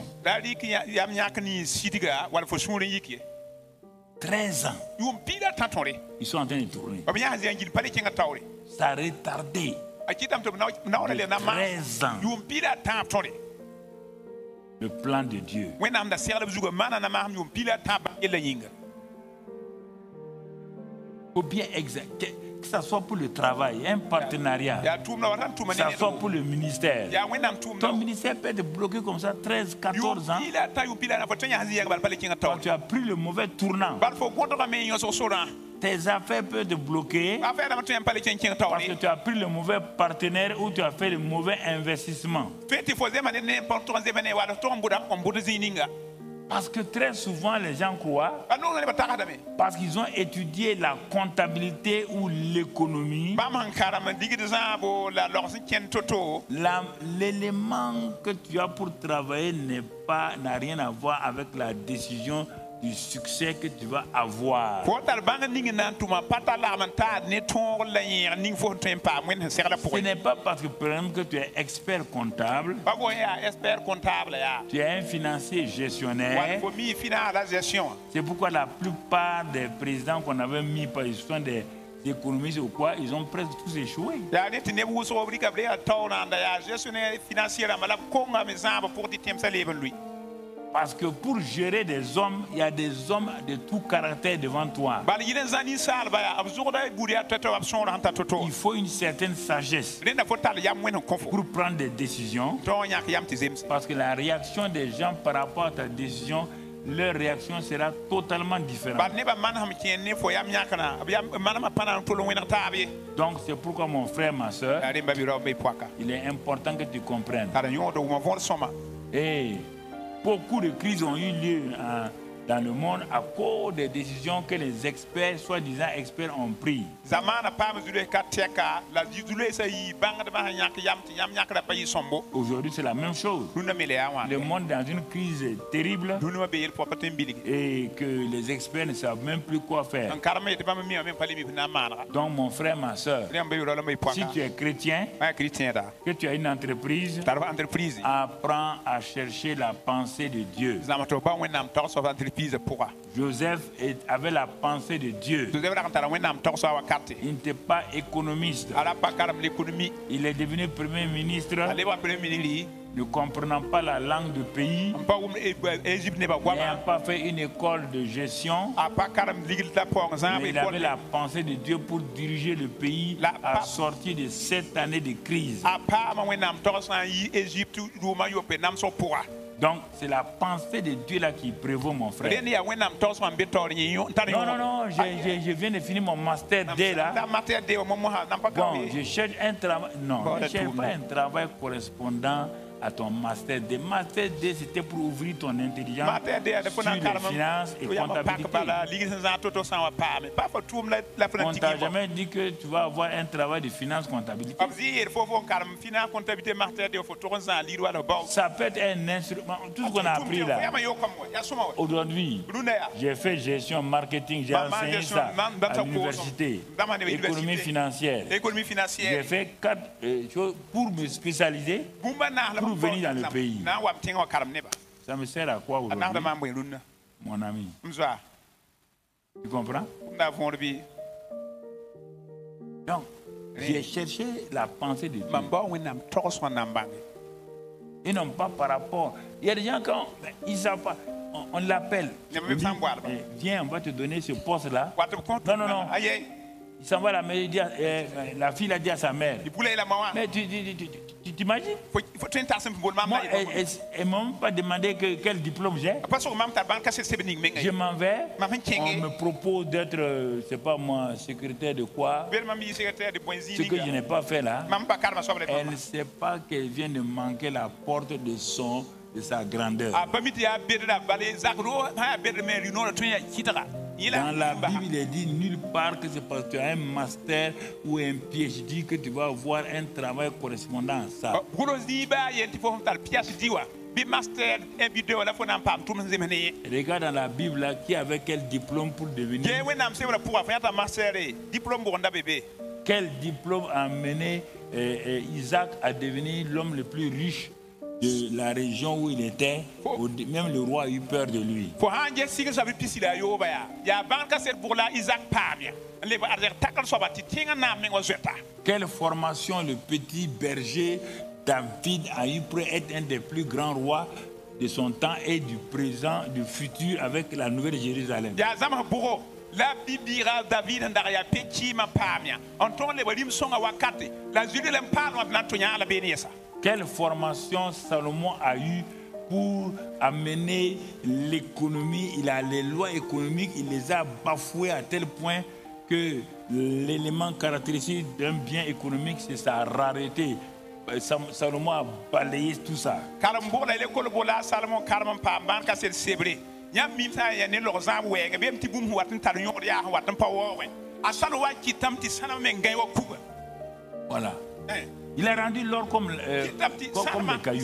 13 ans. Ils sont en train de tourner. Ça a retardé. 13 ans. Le plan de Dieu. Faut bien exact. Que ce soit pour le travail, un partenariat, que ce soit pour le ministère. Ton ministère peut être bloqué comme ça 13, 14 ans. Quand tu as pris le mauvais tournant, tes affaires peuvent te bloquer parce que tu as pris le mauvais partenaire ou tu as fait le mauvais investissement. Parce que très souvent les gens croient, parce qu'ils ont étudié la comptabilité ou l'économie, l'élément que tu as pour travailler n'a rien à voir avec la décision du succès que tu vas avoir. Ce n'est pas parce que, par exemple, que tu es expert comptable, tu es un financier gestionnaire. C'est pourquoi la plupart des présidents qu'on avait mis par ils sont des économistes ou quoi, ils ont presque tous échoué. Parce que pour gérer des hommes, il y a des hommes de tout caractère devant toi. Il faut une certaine sagesse pour prendre des décisions. Parce que la réaction des gens par rapport à ta décision, leur réaction sera totalement différente. Donc c'est pourquoi mon frère, ma soeur, il est important que tu comprennes. Et beaucoup de crises ont eu lieu dans le monde à cause des décisions que les experts, soi-disant experts, ont prises. Aujourd'hui, c'est la même chose. Le monde est dans une crise terrible et que les experts ne savent même plus quoi faire. Donc, mon frère, ma soeur, si tu es chrétien, que tu as une entreprise, apprends à chercher la pensée de Dieu. Joseph avait la pensée de Dieu. Il n'était pas économiste. Il est devenu premier ministre, ne comprenant pas la langue du pays, n'ayant pas fait une école de gestion. Mais il avait la pensée de Dieu pour diriger le pays à sortir de 7 années de crise. Donc, c'est la pensée de Dieu là qui prévaut, mon frère. Non, je viens de finir mon master D là. Bon, je cherche un travail. Non, je ne cherche pas un travail correspondant à ton master D. Master D, c'était pour ouvrir ton intelligence sur les finances et comptabilité. On ne t'a jamais dit que tu vas avoir un travail de finance comptabilité. Ça peut être un instrument. Tout ce qu'on a appris là. Aujourd'hui, j'ai fait gestion marketing, j'ai enseigné ça à l'université. Économie financière. J'ai fait 4 choses pour me spécialiser, pour venir dans le pays. Ça me sert à quoi aujourd'hui, mon ami? Tu comprends? Donc, j'ai cherché la pensée de Dieu. Et non pas par rapport. Il y a des gens quand ils savent pas, on l'appelle. Viens, on va te donner ce poste-là. Non. Il s'en va à la mère, il dit la fille a dit à sa mère. Mais tu t'imagines? Moi, elle ne m'a même pas demandé quel diplôme j'ai. Je m'en vais. On me propose d'être, c'est pas moi, secrétaire de quoi. Ce que je n'ai pas fait là. Elle ne sait pas qu'elle vient de manquer la porte de sa grandeur. Dans la Bible, il est dit nulle part que c'est parce que tu as un master ou un PhD que tu vas avoir un travail correspondant à ça. Regarde dans la Bible là, qui avait quel diplôme pour devenir. Quel diplôme a mené Isaac à devenir l'homme le plus riche de la région où il était? Même le roi a eu peur de lui. Quelle formation le petit berger David a eu pour être un des plus grands rois de son temps et du présent, du futur avec la nouvelle Jérusalem. La bibira David ndaria pechi mapamia onton le walim songa wakati la Jérusalem parle na la bénissa. Quelle formation Salomon a eu pour amener l'économie? Il a les lois économiques, il les a bafouées à tel point que l'élément caractéristique d'un bien économique, c'est sa rareté. Salomon a balayé tout ça. Voilà. Il a rendu l'or comme le caillou.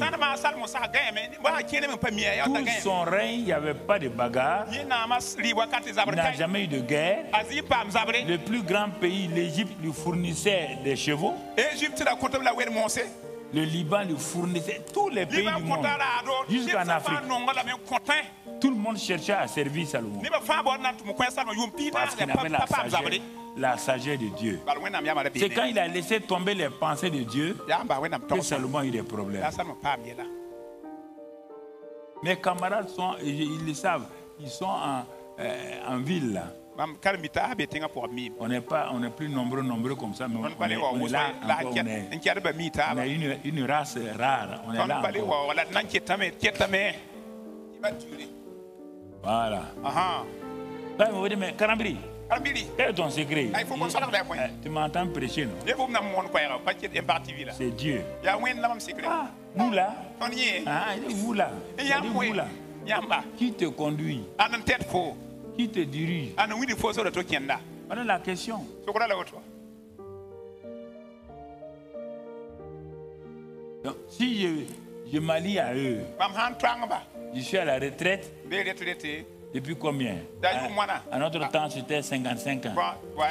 Tout son règne, il n'y avait pas de bagarre. Il n'a jamais eu de guerre. Le plus grand pays, l'Égypte, lui fournissait des chevaux. Le Liban lui fournissait tous les pays du monde. Jusqu'en Afrique. Tout le monde cherchait à servir Salomon. Parce qu'il avait la sagesse de Dieu. C'est quand il a laissé tomber les pensées de Dieu que Salomon a eu des problèmes. Mes camarades ils le savent, ils sont en ville là. On n'est plus nombreux comme ça, mais on est là encore, on est une race rare. On est là encore. Voilà. Mais Karambiri, quel est ton secret? Tu m'entends prêcher, non? C'est Dieu. Ah, nous là. Ah, vous là. Vous là. Qui te conduit? Qui te dirige? Voilà la question. Donc, si je m'allie à eux, je suis à la retraite. Depuis combien? À notre temps, c'était 55 ans.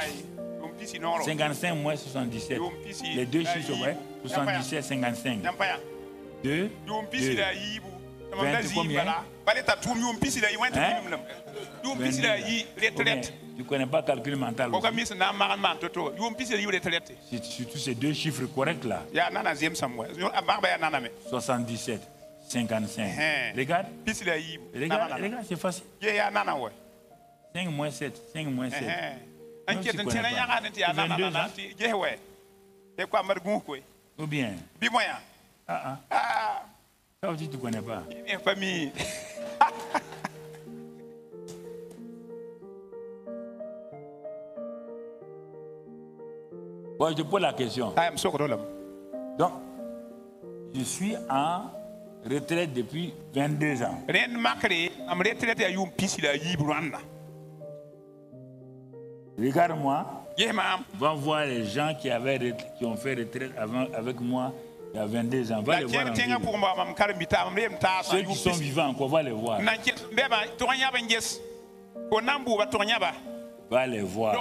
55 moins 77. Les deux chiffres, ouais. 77, 55. 2, 2. 20 combien? Tu ne connais pas le calcul mental. Surtout ces deux chiffres corrects là. 77, 55. Regarde, c'est facile. 5 moins 7, 5 moins 7. Même si tu connais pas. Ou bien? Ça aussi tu ne connais pas. Bon, je pose la question. Donc, je suis en retraite depuis 22 ans. Regarde-moi. Va voir les gens qui ont fait retraite avec moi il y a 22 ans. Va les voir en ville. Ceux qui sont vivants encore, va les voir. Va les voir.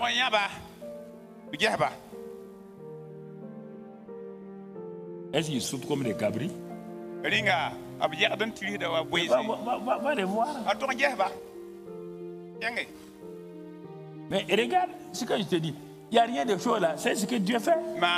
Est-ce qu'ils sautent comme des cabris? Va les voir. Mais regarde ce que je te dis. Il n'y a rien de chaud là. C'est ce que Dieu fait.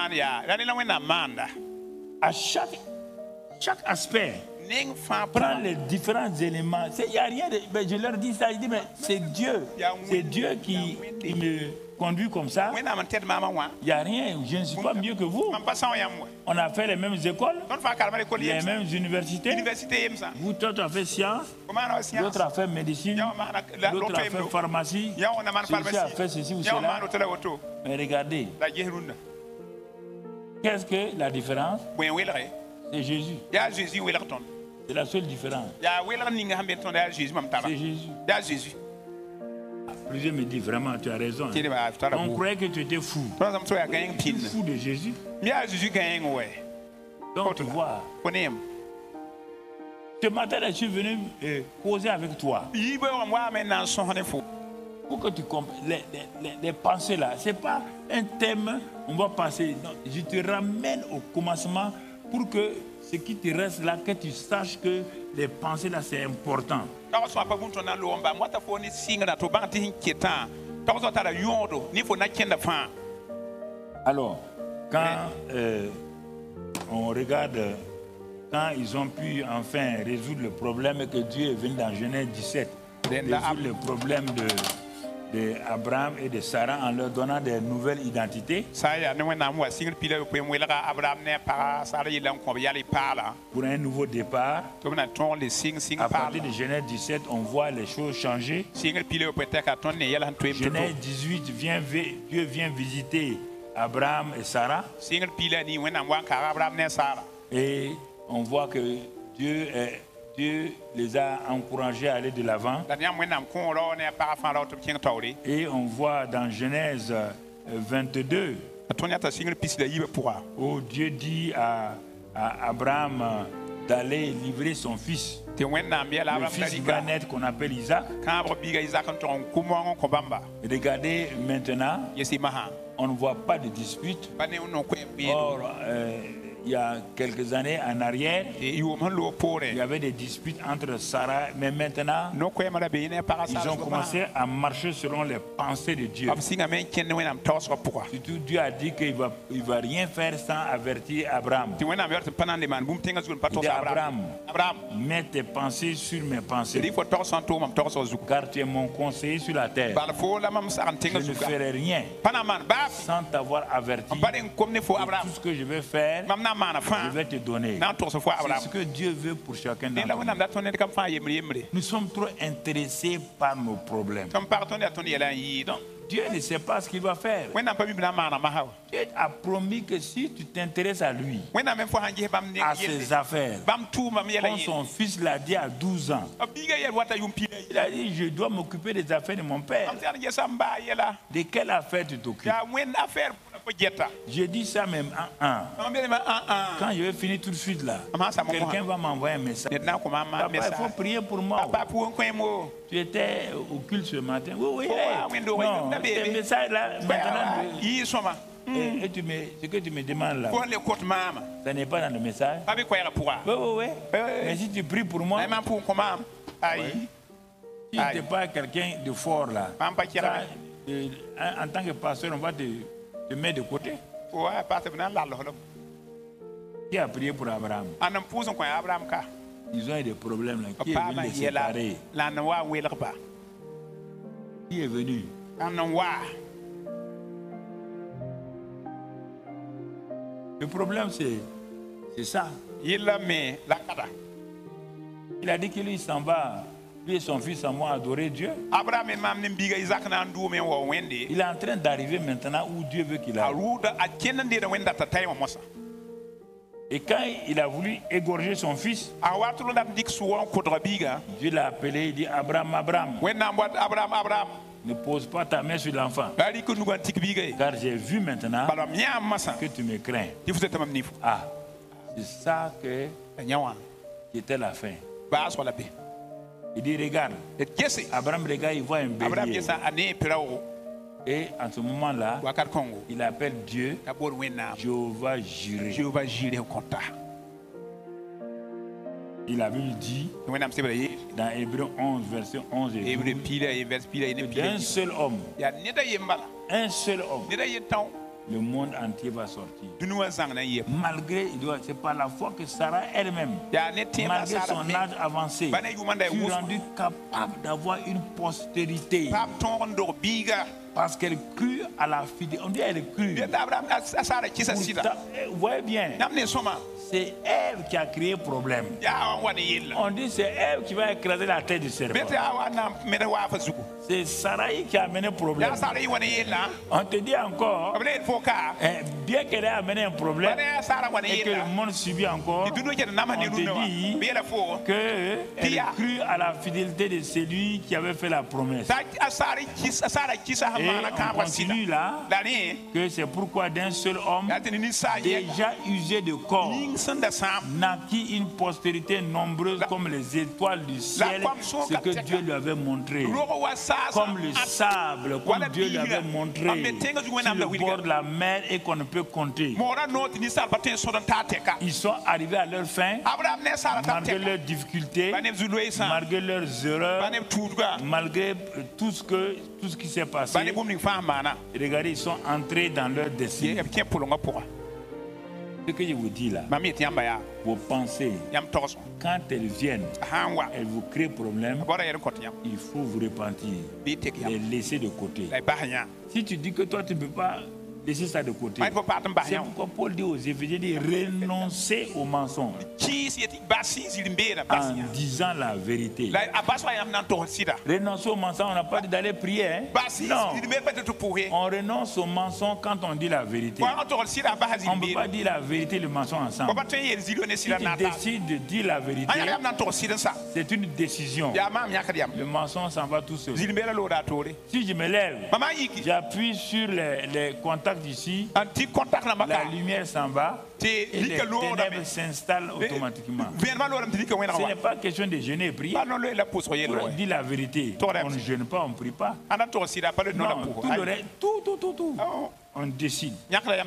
À chaque aspect, prends les différents éléments. Il n'y a rien de. Mais je leur dis ça. Je dis, mais c'est Dieu. C'est Dieu qui me conduit comme ça. Il n'y a rien. Je ne suis pas mieux que vous. On a fait les mêmes écoles, les mêmes universités. Vous, toi, tu as fait sciences. L'autre a fait médecine. L'autre a fait pharmacie. Celui-ci a fait ceci ou cela. Mais regardez. Qu'est-ce que la différence? C'est Jésus. C'est la seule différence. C'est Jésus. Plusieurs me disent vraiment, tu as raison. On croyait que tu étais fou. Tu es fou de Jésus. Donc tu vois. Ce matin, je suis venu causer avec toi. Pour que tu comprennes, les pensées là, ce n'est pas un thème, on va passer. Non, je te ramène au commencement pour que ce qui te reste là, que tu saches que les pensées là, c'est important. Alors, quand on regarde, quand ils ont pu enfin résoudre le problème que Dieu est venu dans Genèse 17, résoudre le problème d'Abraham et de Sarah en leur donnant des nouvelles identités. Pour un nouveau départ, à partir de Genèse 17, on voit les choses changer. Genèse 18, Dieu vient visiter Abraham et Sarah. Et on voit que Dieu les a encouragés à aller de l'avant. Et on voit dans Genèse 22 où Dieu dit à Abraham d'aller livrer son fils. Le fils qui va naître qu'on appelle Isaac. Regardez maintenant, on ne voit pas de dispute. Or, il y a quelques années en arrière, il y avait des disputes entre Sarah, mais maintenant, ils ont commencé à marcher selon les pensées de Dieu. Surtout, Dieu a dit qu'il ne va rien faire sans avertir Abraham. Il dit à Abraham, mets tes pensées sur mes pensées, car tu es mon conseiller sur la terre. Je ne ferai rien sans t'avoir averti. Tout ce que je vais faire, je vais te donner. C'est ce que Dieu veut pour chacun d'entre nous. Nous sommes trop intéressés par nos problèmes. Donc, Dieu ne sait pas ce qu'il va faire. Dieu a promis que si tu t'intéresses à lui, à ses affaires, quand son fils l'a dit à 12 ans, il a dit, je dois m'occuper des affaires de mon père. De quelle affaire tu t'occupes? Je dis ça même quand je vais finir tout de suite là, quelqu'un va m'envoyer un message. Papa, il faut prier pour moi. Tu étais au culte ce matin. Oui, non, tes messages là, maintenant, et ce que tu me demandes là, ça n'est pas dans le message. Oui. Mais si tu pries pour moi, si tu n'es pas quelqu'un de fort là, en tant que pasteur, on va te mettre de côté. Qui a prié pour Abraham? Ils ont eu des problèmes là. Qui est venu les séparer? Qui est venu? Le problème c'est ça. Il a dit que lui s'en va. Lui et son fils s'en vont adorer Dieu. Il est en train d'arriver maintenant où Dieu veut qu'il aille. Et quand il a voulu égorger son fils, Dieu l'a appelé, il dit Abraham, ne pose pas ta main sur l'enfant. Car j'ai vu maintenant que tu me crains. Ah, c'est ça qui était la fin. Il dit regarde, Abraham regarde, il voit un bélier. Et en ce moment-là, il appelle Dieu Jéhovah Jireh. Et la Bible dit dans Hébreux 11, verset 11 et 12, d'un seul homme, le monde entier va sortir. Malgré, c'est par la foi que Sarah elle-même, malgré son âge avancé, fut rendue capable d'avoir une postérité. Parce qu'elle crut à la fidélité. On dit elle crut. Vous voyez bien, c'est Ève qui a créé le problème. On dit c'est Ève qui va écraser la tête du serpent. C'est Sarai qui a amené le problème. On te dit encore, bien qu'elle ait amené un problème et que le monde subit encore, on te dit qu'elle crut à la fidélité de celui qui avait fait la promesse. Et on continue là que c'est pourquoi d'un seul homme déjà usé de corps naquit une postérité nombreuse comme les étoiles du ciel, ce que Dieu lui avait montré. Comme le sable, comme Dieu lui avait montré sur le bord de la mer et qu'on ne peut compter. Ils sont arrivés à leur fin, malgré leurs difficultés, malgré leurs erreurs, malgré tout ce qui s'est passé. Regardez, ils sont entrés dans leur destinée. Ce que je vous dis là, vos pensées, quand elles viennent, elles vous créent problème, il faut vous repentir, les laisser de côté. Si tu dis que toi tu ne peux pas laisser ça de côté, c'est pourquoi Paul dit aux Éphésiens de renoncer au mensonge en disant la vérité. Renoncer au mensonge, on n'a pas dit d'aller prier. Non, on renonce au mensonge quand on dit la vérité. On ne peut pas dire la vérité et le mensonge ensemble. Si tu décides de dire la vérité, c'est une décision. Le mensonge s'en va tout seul. Si je me lève, j'appuie sur les contacts d'ici, la lumière s'en va et les ténèbres s'installent automatiquement. Ce n'est pas question de jeûner et prier. On dit la vérité. On ne jeûne pas, on ne prie pas. Non, tout. On décide.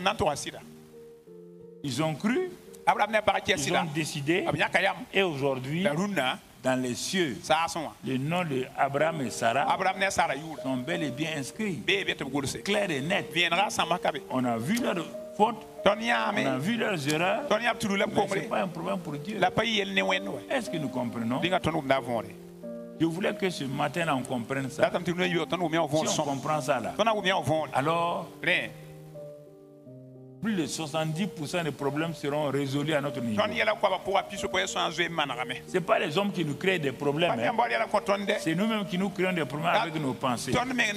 Ils ont cru, ils ont décidé, et aujourd'hui, dans les cieux, le nom de Abraham et Sarah sont bel et bien inscrits, clair et net. On a vu leurs fautes, on a vu leurs erreurs, mais ce n'est pas un problème pour Dieu. Est-ce que nous comprenons? Je voulais que ce matin on comprenne ça. Si on comprend ça là, alors plus de 70% des problèmes seront résolus à notre niveau. Ce n'est pas les hommes qui nous créent des problèmes. C'est nous-mêmes qui nous créons des problèmes avec nos pensées.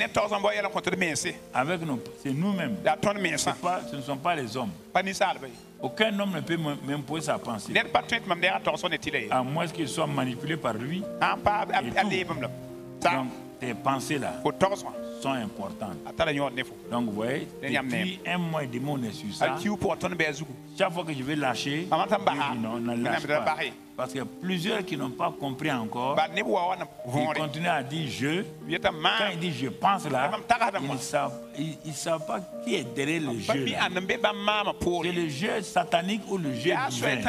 C'est nous-mêmes. Ce ne sont pas les hommes. Aucun homme ne peut m'imposer sa pensée. À moins qu'il soit manipulé par lui. Donc, tes pensées-là sont importantes. Donc, vous voyez, depuis un mois et demi, on est sur ça. Chaque fois que je vais lâcher, je dis non, ne lâche pas. Parce qu'il y a plusieurs qui n'ont pas compris encore. Ils continuent à dire je. Quand ils disent je pense là, ils ne savent pas qui est derrière le jeu. C'est le jeu satanique ou le jeu divin.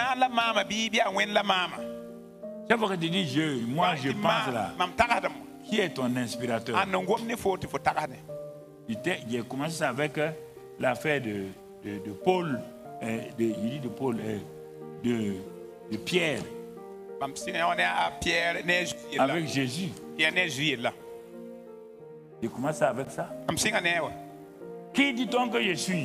Chaque fois que tu dis je, moi je pense là. Qui est ton inspirateur? J'ai commencé avec l'affaire de Paul, de Pierre. Avec Jésus. J'ai commencé avec ça. Qui dit-on que je suis?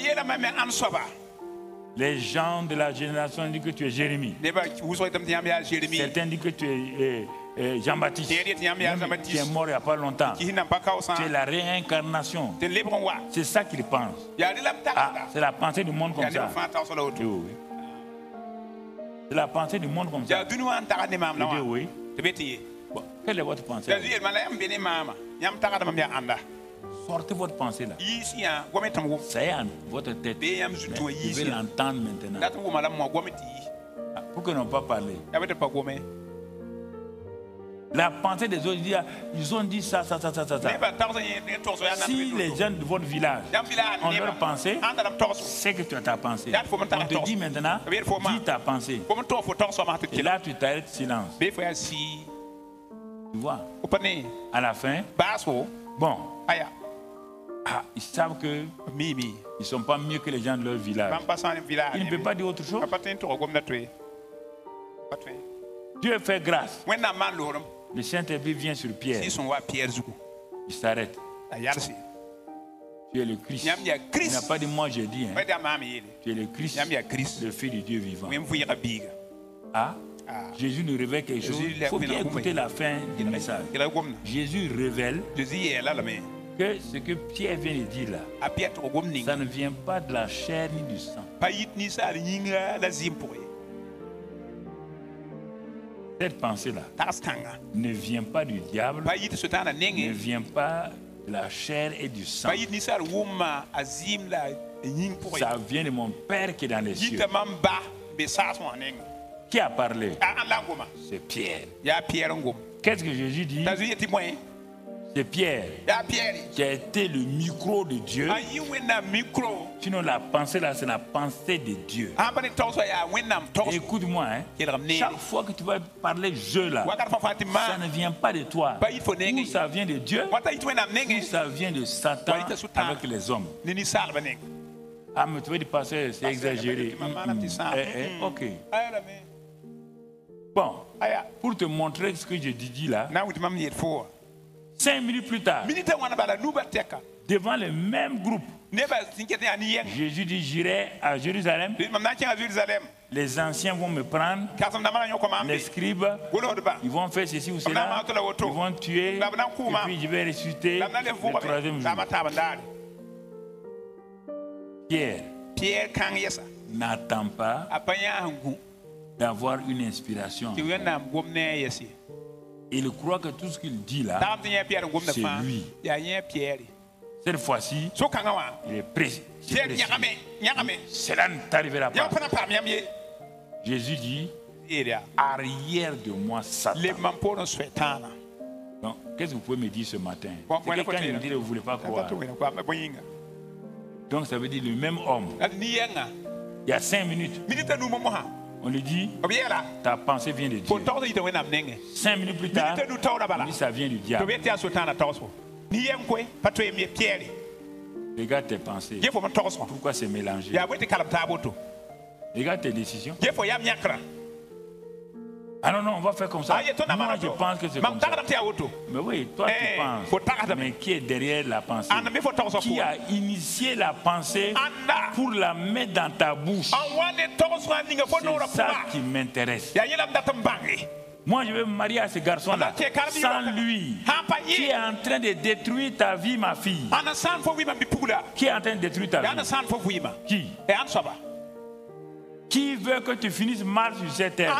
Les gens de la génération disent que tu es Jérémie. Certains disent que tu es Jean-Baptiste, qui est mort il n'y a pas longtemps. Tu es la réincarnation. C'est ça qu'ils pensent. C'est la pensée du monde comme ça. C'est la pensée du monde comme ça. Oui. Bon, quelle est votre pensée? Sortez votre pensée là. Ça y est, votre tête. Vous devez l'entendre maintenant. Pourquoi n'ont pas parlé? La pensée des autres, ils ont dit ça. Si les gens de votre village ont leur pensée, c'est que tu as ta pensée. On te dit maintenant, dis ta pensée. Et là, tu t'arrêtes silence. Tu vois, à la fin, bon, ils savent que ils ne sont pas mieux que les gens de leur village. Ils ne peuvent pas dire autre chose. Dieu fait grâce. Le Saint-Esprit vient sur Pierre. Il s'arrête. Tu es le Christ. Il n'a pas dit moi j'ai dit. Tu es le Christ, le Fils du Dieu vivant. Jésus nous révèle quelque chose. Il faut bien écouter la fin du message. Jésus révèle que ce que Pierre vient de dire là, ça ne vient pas de la chair ni du sang. Cette pensée-là ne vient pas du diable, ne vient pas de la chair et du sang. Ça vient de mon Père qui est dans les cieux. Qui a parlé? C'est Pierre. Qu'est-ce que Jésus dit? C'est Pierre qui a été le micro de Dieu. Sinon la pensée là, c'est la pensée de Dieu. Écoute-moi, chaque fois que tu vas parler je là, ça ne vient pas de toi. Ou ça vient de Dieu, ou ça vient de Satan avec les hommes. Ah mais tu veux dire passer, c'est exagéré. Ok. Bon, pour te montrer ce que je dis là, 5 minutes plus tard, devant le même groupe, Jésus dit j'irai à Jérusalem. Les anciens vont me prendre, les scribes, ils vont faire ceci ou cela, ils vont tuer, et puis je vais ressusciter le troisième jour. Pierre n'attend pas d'avoir une inspiration. Il croit que tout ce qu'il dit là, c'est lui. Cette fois-ci, il est précis. Cela ne t'arrivera pas. Jésus dit, arrière de moi, Satan. Donc, qu'est-ce que vous pouvez me dire ce matin? C'est quelqu'un qui me dit que vous ne voulez pas croire. Donc, ça veut dire le même homme. Il y a 5 minutes. On lui dit, ta pensée vient de Dieu. 5 minutes plus tard, on dit ça vient du diable. Regarde tes pensées. Pourquoi c'est mélangé? Regarde tes décisions. Ah non, non, on va faire comme ça. Moi, je pense que c'est comme ça. Mais oui, toi, tu penses. Mais qui est derrière la pensée? Qui a initié la pensée pour la mettre dans ta bouche? C'est ça qui m'intéresse. Moi, je vais me marier à ce garçon-là. Sans lui, qui est en train de détruire ta vie, ma fille. Qui est en train de détruire ta vie? Qui? Qui veut que tu finisses mal sur cette terre?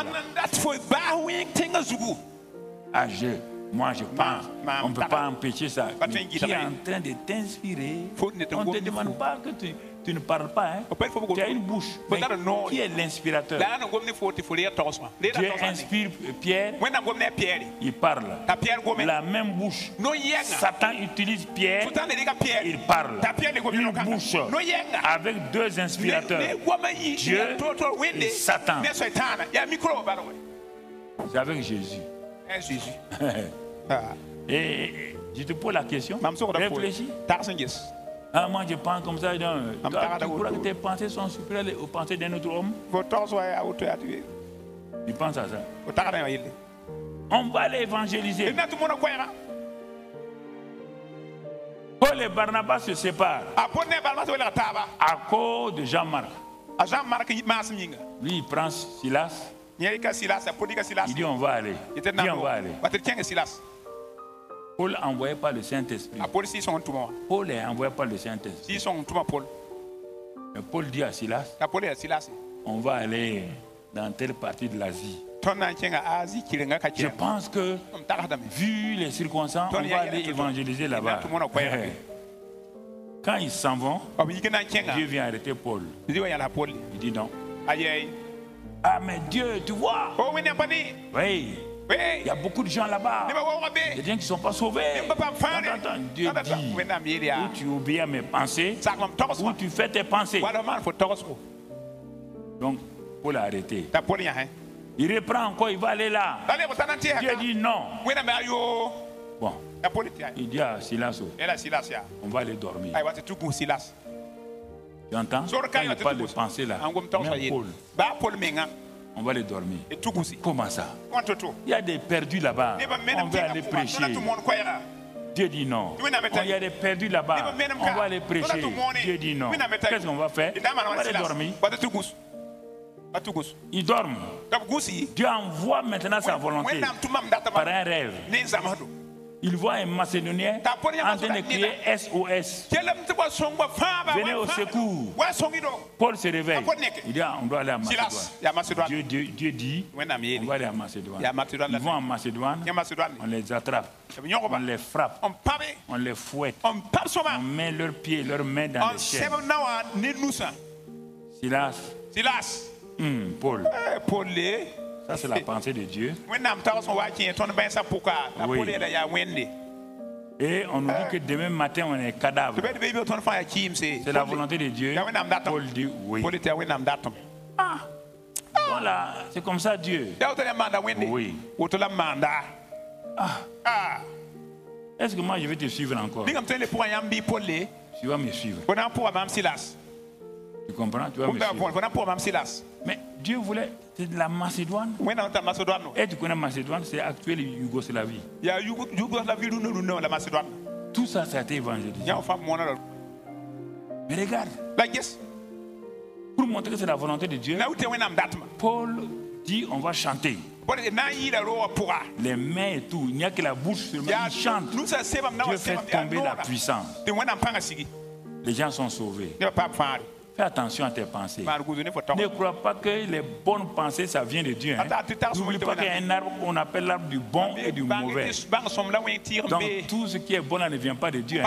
Ah, moi je pense, on ne peut pas empêcher ça. Mais qui est en train de t'inspirer? On ne te demande pas que tu ne parles pas. Hein? Tu as une bouche. Mais qui est l'inspirateur? Dieu inspire Pierre, il parle. La même bouche. Satan utilise Pierre, il parle. Une bouche avec deux inspirateurs, Dieu et Satan. C'est avec Jésus. Et je te pose la question, réfléchis. Ah, moi je pense comme ça, tu crois que tes pensées sont supérieures aux pensées d'un autre homme? Tu penses à ça? On va aller évangéliser. Paul et Barnabas se séparent à cause de Jean-Marc. Lui il prend Silas. Il dit on va aller. Paul envoyé par le Saint-Esprit. Paul est envoyé par le Saint-Esprit. Mais Paul dit à Silas, on va aller dans telle partie de l'Asie. Je pense que, vu les circonstances, on va aller évangéliser là-bas. Quand ils s'en vont, Dieu vient arrêter Paul. Il dit non. Ah mais Dieu, tu vois. Oui. Il y a beaucoup de gens là-bas. Il y a des gens qui ne sont pas sauvés. Dieu dit, où tu oublies mes pensées, où tu fais tes pensées. Donc, Paul a arrêté. Il reprend encore, il va aller là. Dieu dit non. Bon. Il dit à Silas, on va aller dormir. Tu entends? Quand il parle de pensée là, même Paul, on va aller dormir. Comment ça? Il y a des perdus là-bas. On va aller prêcher. Dieu dit non. Il y a des perdus là-bas. On va aller prêcher. Dieu dit non. Qu'est-ce qu'on va faire? On va aller dormir. Ils dorment. Dieu envoie maintenant sa volonté par un rêve. Il voit un Macédonien en train de crier SOS. Venez au secours. Paul se réveille. Il dit on doit aller à Macédoine. Dieu dit on va aller à Macédoine. Ils vont en Macédoine. On les attrape. On les frappe. On les fouette. On met leurs pieds, leurs mains dans les chaînes. Silas. Paul. Ça, c'est la pensée de Dieu. Oui. Et on nous dit que demain matin, on est cadavre. C'est la volonté de Dieu. Paul dit oui. Ah. Voilà, c'est comme ça Dieu. Oui. Ah. Est-ce que moi, je vais te suivre encore? Tu vas me suivre. Tu comprends? Tu vas me suivre. Mais Dieu voulait, c'est de la Macédoine. Et tu connais Macédoine, c'est actuelle Yougoslavie. Tout ça, ça a été évangélisé. Mais regarde, pour montrer que c'est la volonté de Dieu, Paul dit on va chanter. Les mains et tout, il n'y a que la bouche seulement qui chante. Dieu fait tomber la puissance. Les gens sont sauvés. Fais attention à tes pensées. Ne crois pas que les bonnes pensées, ça vient de Dieu. N'oublie pas qu'il y a un arbre qu'on appelle l'arbre du bon et du mauvais. Donc tout ce qui est bon là ne vient pas de Dieu.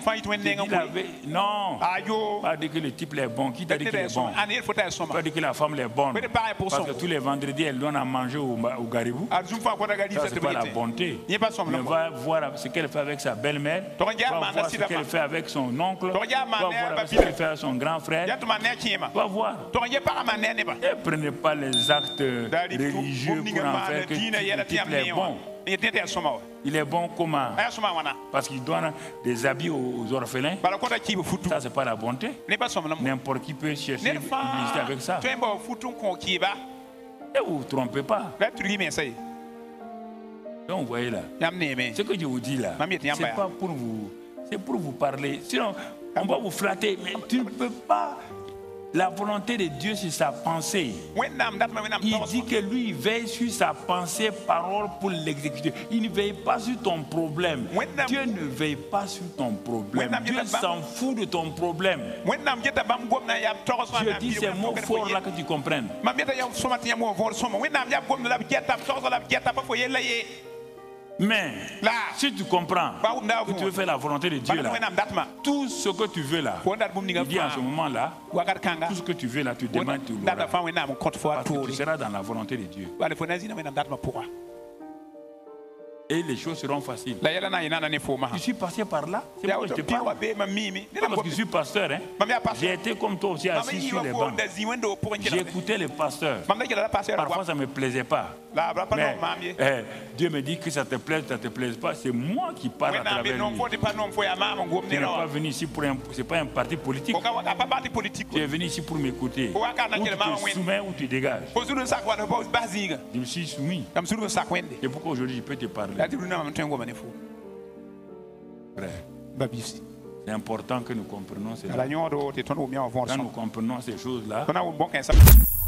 Non. Pas dire que le type est bon. Qui t'a dit qu'il est bon? Pas dire que la femme est bonne. Parce que tous les vendredis, elle donne à manger au garibou. Ça, c'est pas la bonté. Mais va voir ce qu'elle fait avec sa belle-mère. Va voir ce qu'elle fait avec son oncle. Va voir ce qu'elle fait avec son grand frère. Va voir. Ne prenez pas les actes religieux pour en faire que le type est bon. Il est bon comment? Parce qu'il donne des habits aux orphelins. Ça, c'est pas la bonté. N'importe qui peut chercher l'utilité avec ça. Et vous ne vous trompez pas. Donc vous voyez là, ce que je vous dis là, c'est pas pour vous, c'est pour vous parler. Sinon, on va vous flatter, mais tu ne peux pas. La volonté de Dieu, c'est sa pensée. Il dit que lui, il veille sur sa pensée, parole pour l'exécuter. Il ne veille pas sur ton problème. Dieu ne veille pas sur ton problème. Dieu s'en fout de ton problème. Je dis ces mots forts là que tu comprennes. Mais si tu comprends que tu veux faire la volonté de Dieu là, tout ce que tu veux là, il dit en ce moment là, tout ce que tu veux là, tu demandes, tu l'auras. Parce que tu seras dans la volonté de Dieu. Et les choses seront faciles. Je suis passé par là, c'est pourquoi je te parle. Parce que je suis pasteur, hein. J'ai été comme toi aussi assis sur les bancs. J'ai écouté les pasteurs. Parfois ça ne me plaisait pas. Mais Dieu me dit que ça te plaise, ça ne te plaise pas. C'est moi qui parle à travers lui. Tu n'es pas venu ici pour c'est pas un parti politique. Tu es venu ici pour m'écouter. Ou tu te soumets ou tu dégages. Je me suis soumis. C'est pourquoi aujourd'hui je peux te parler. C'est important que nous comprenions ces choses. Quand nous comprenons ces choses-là,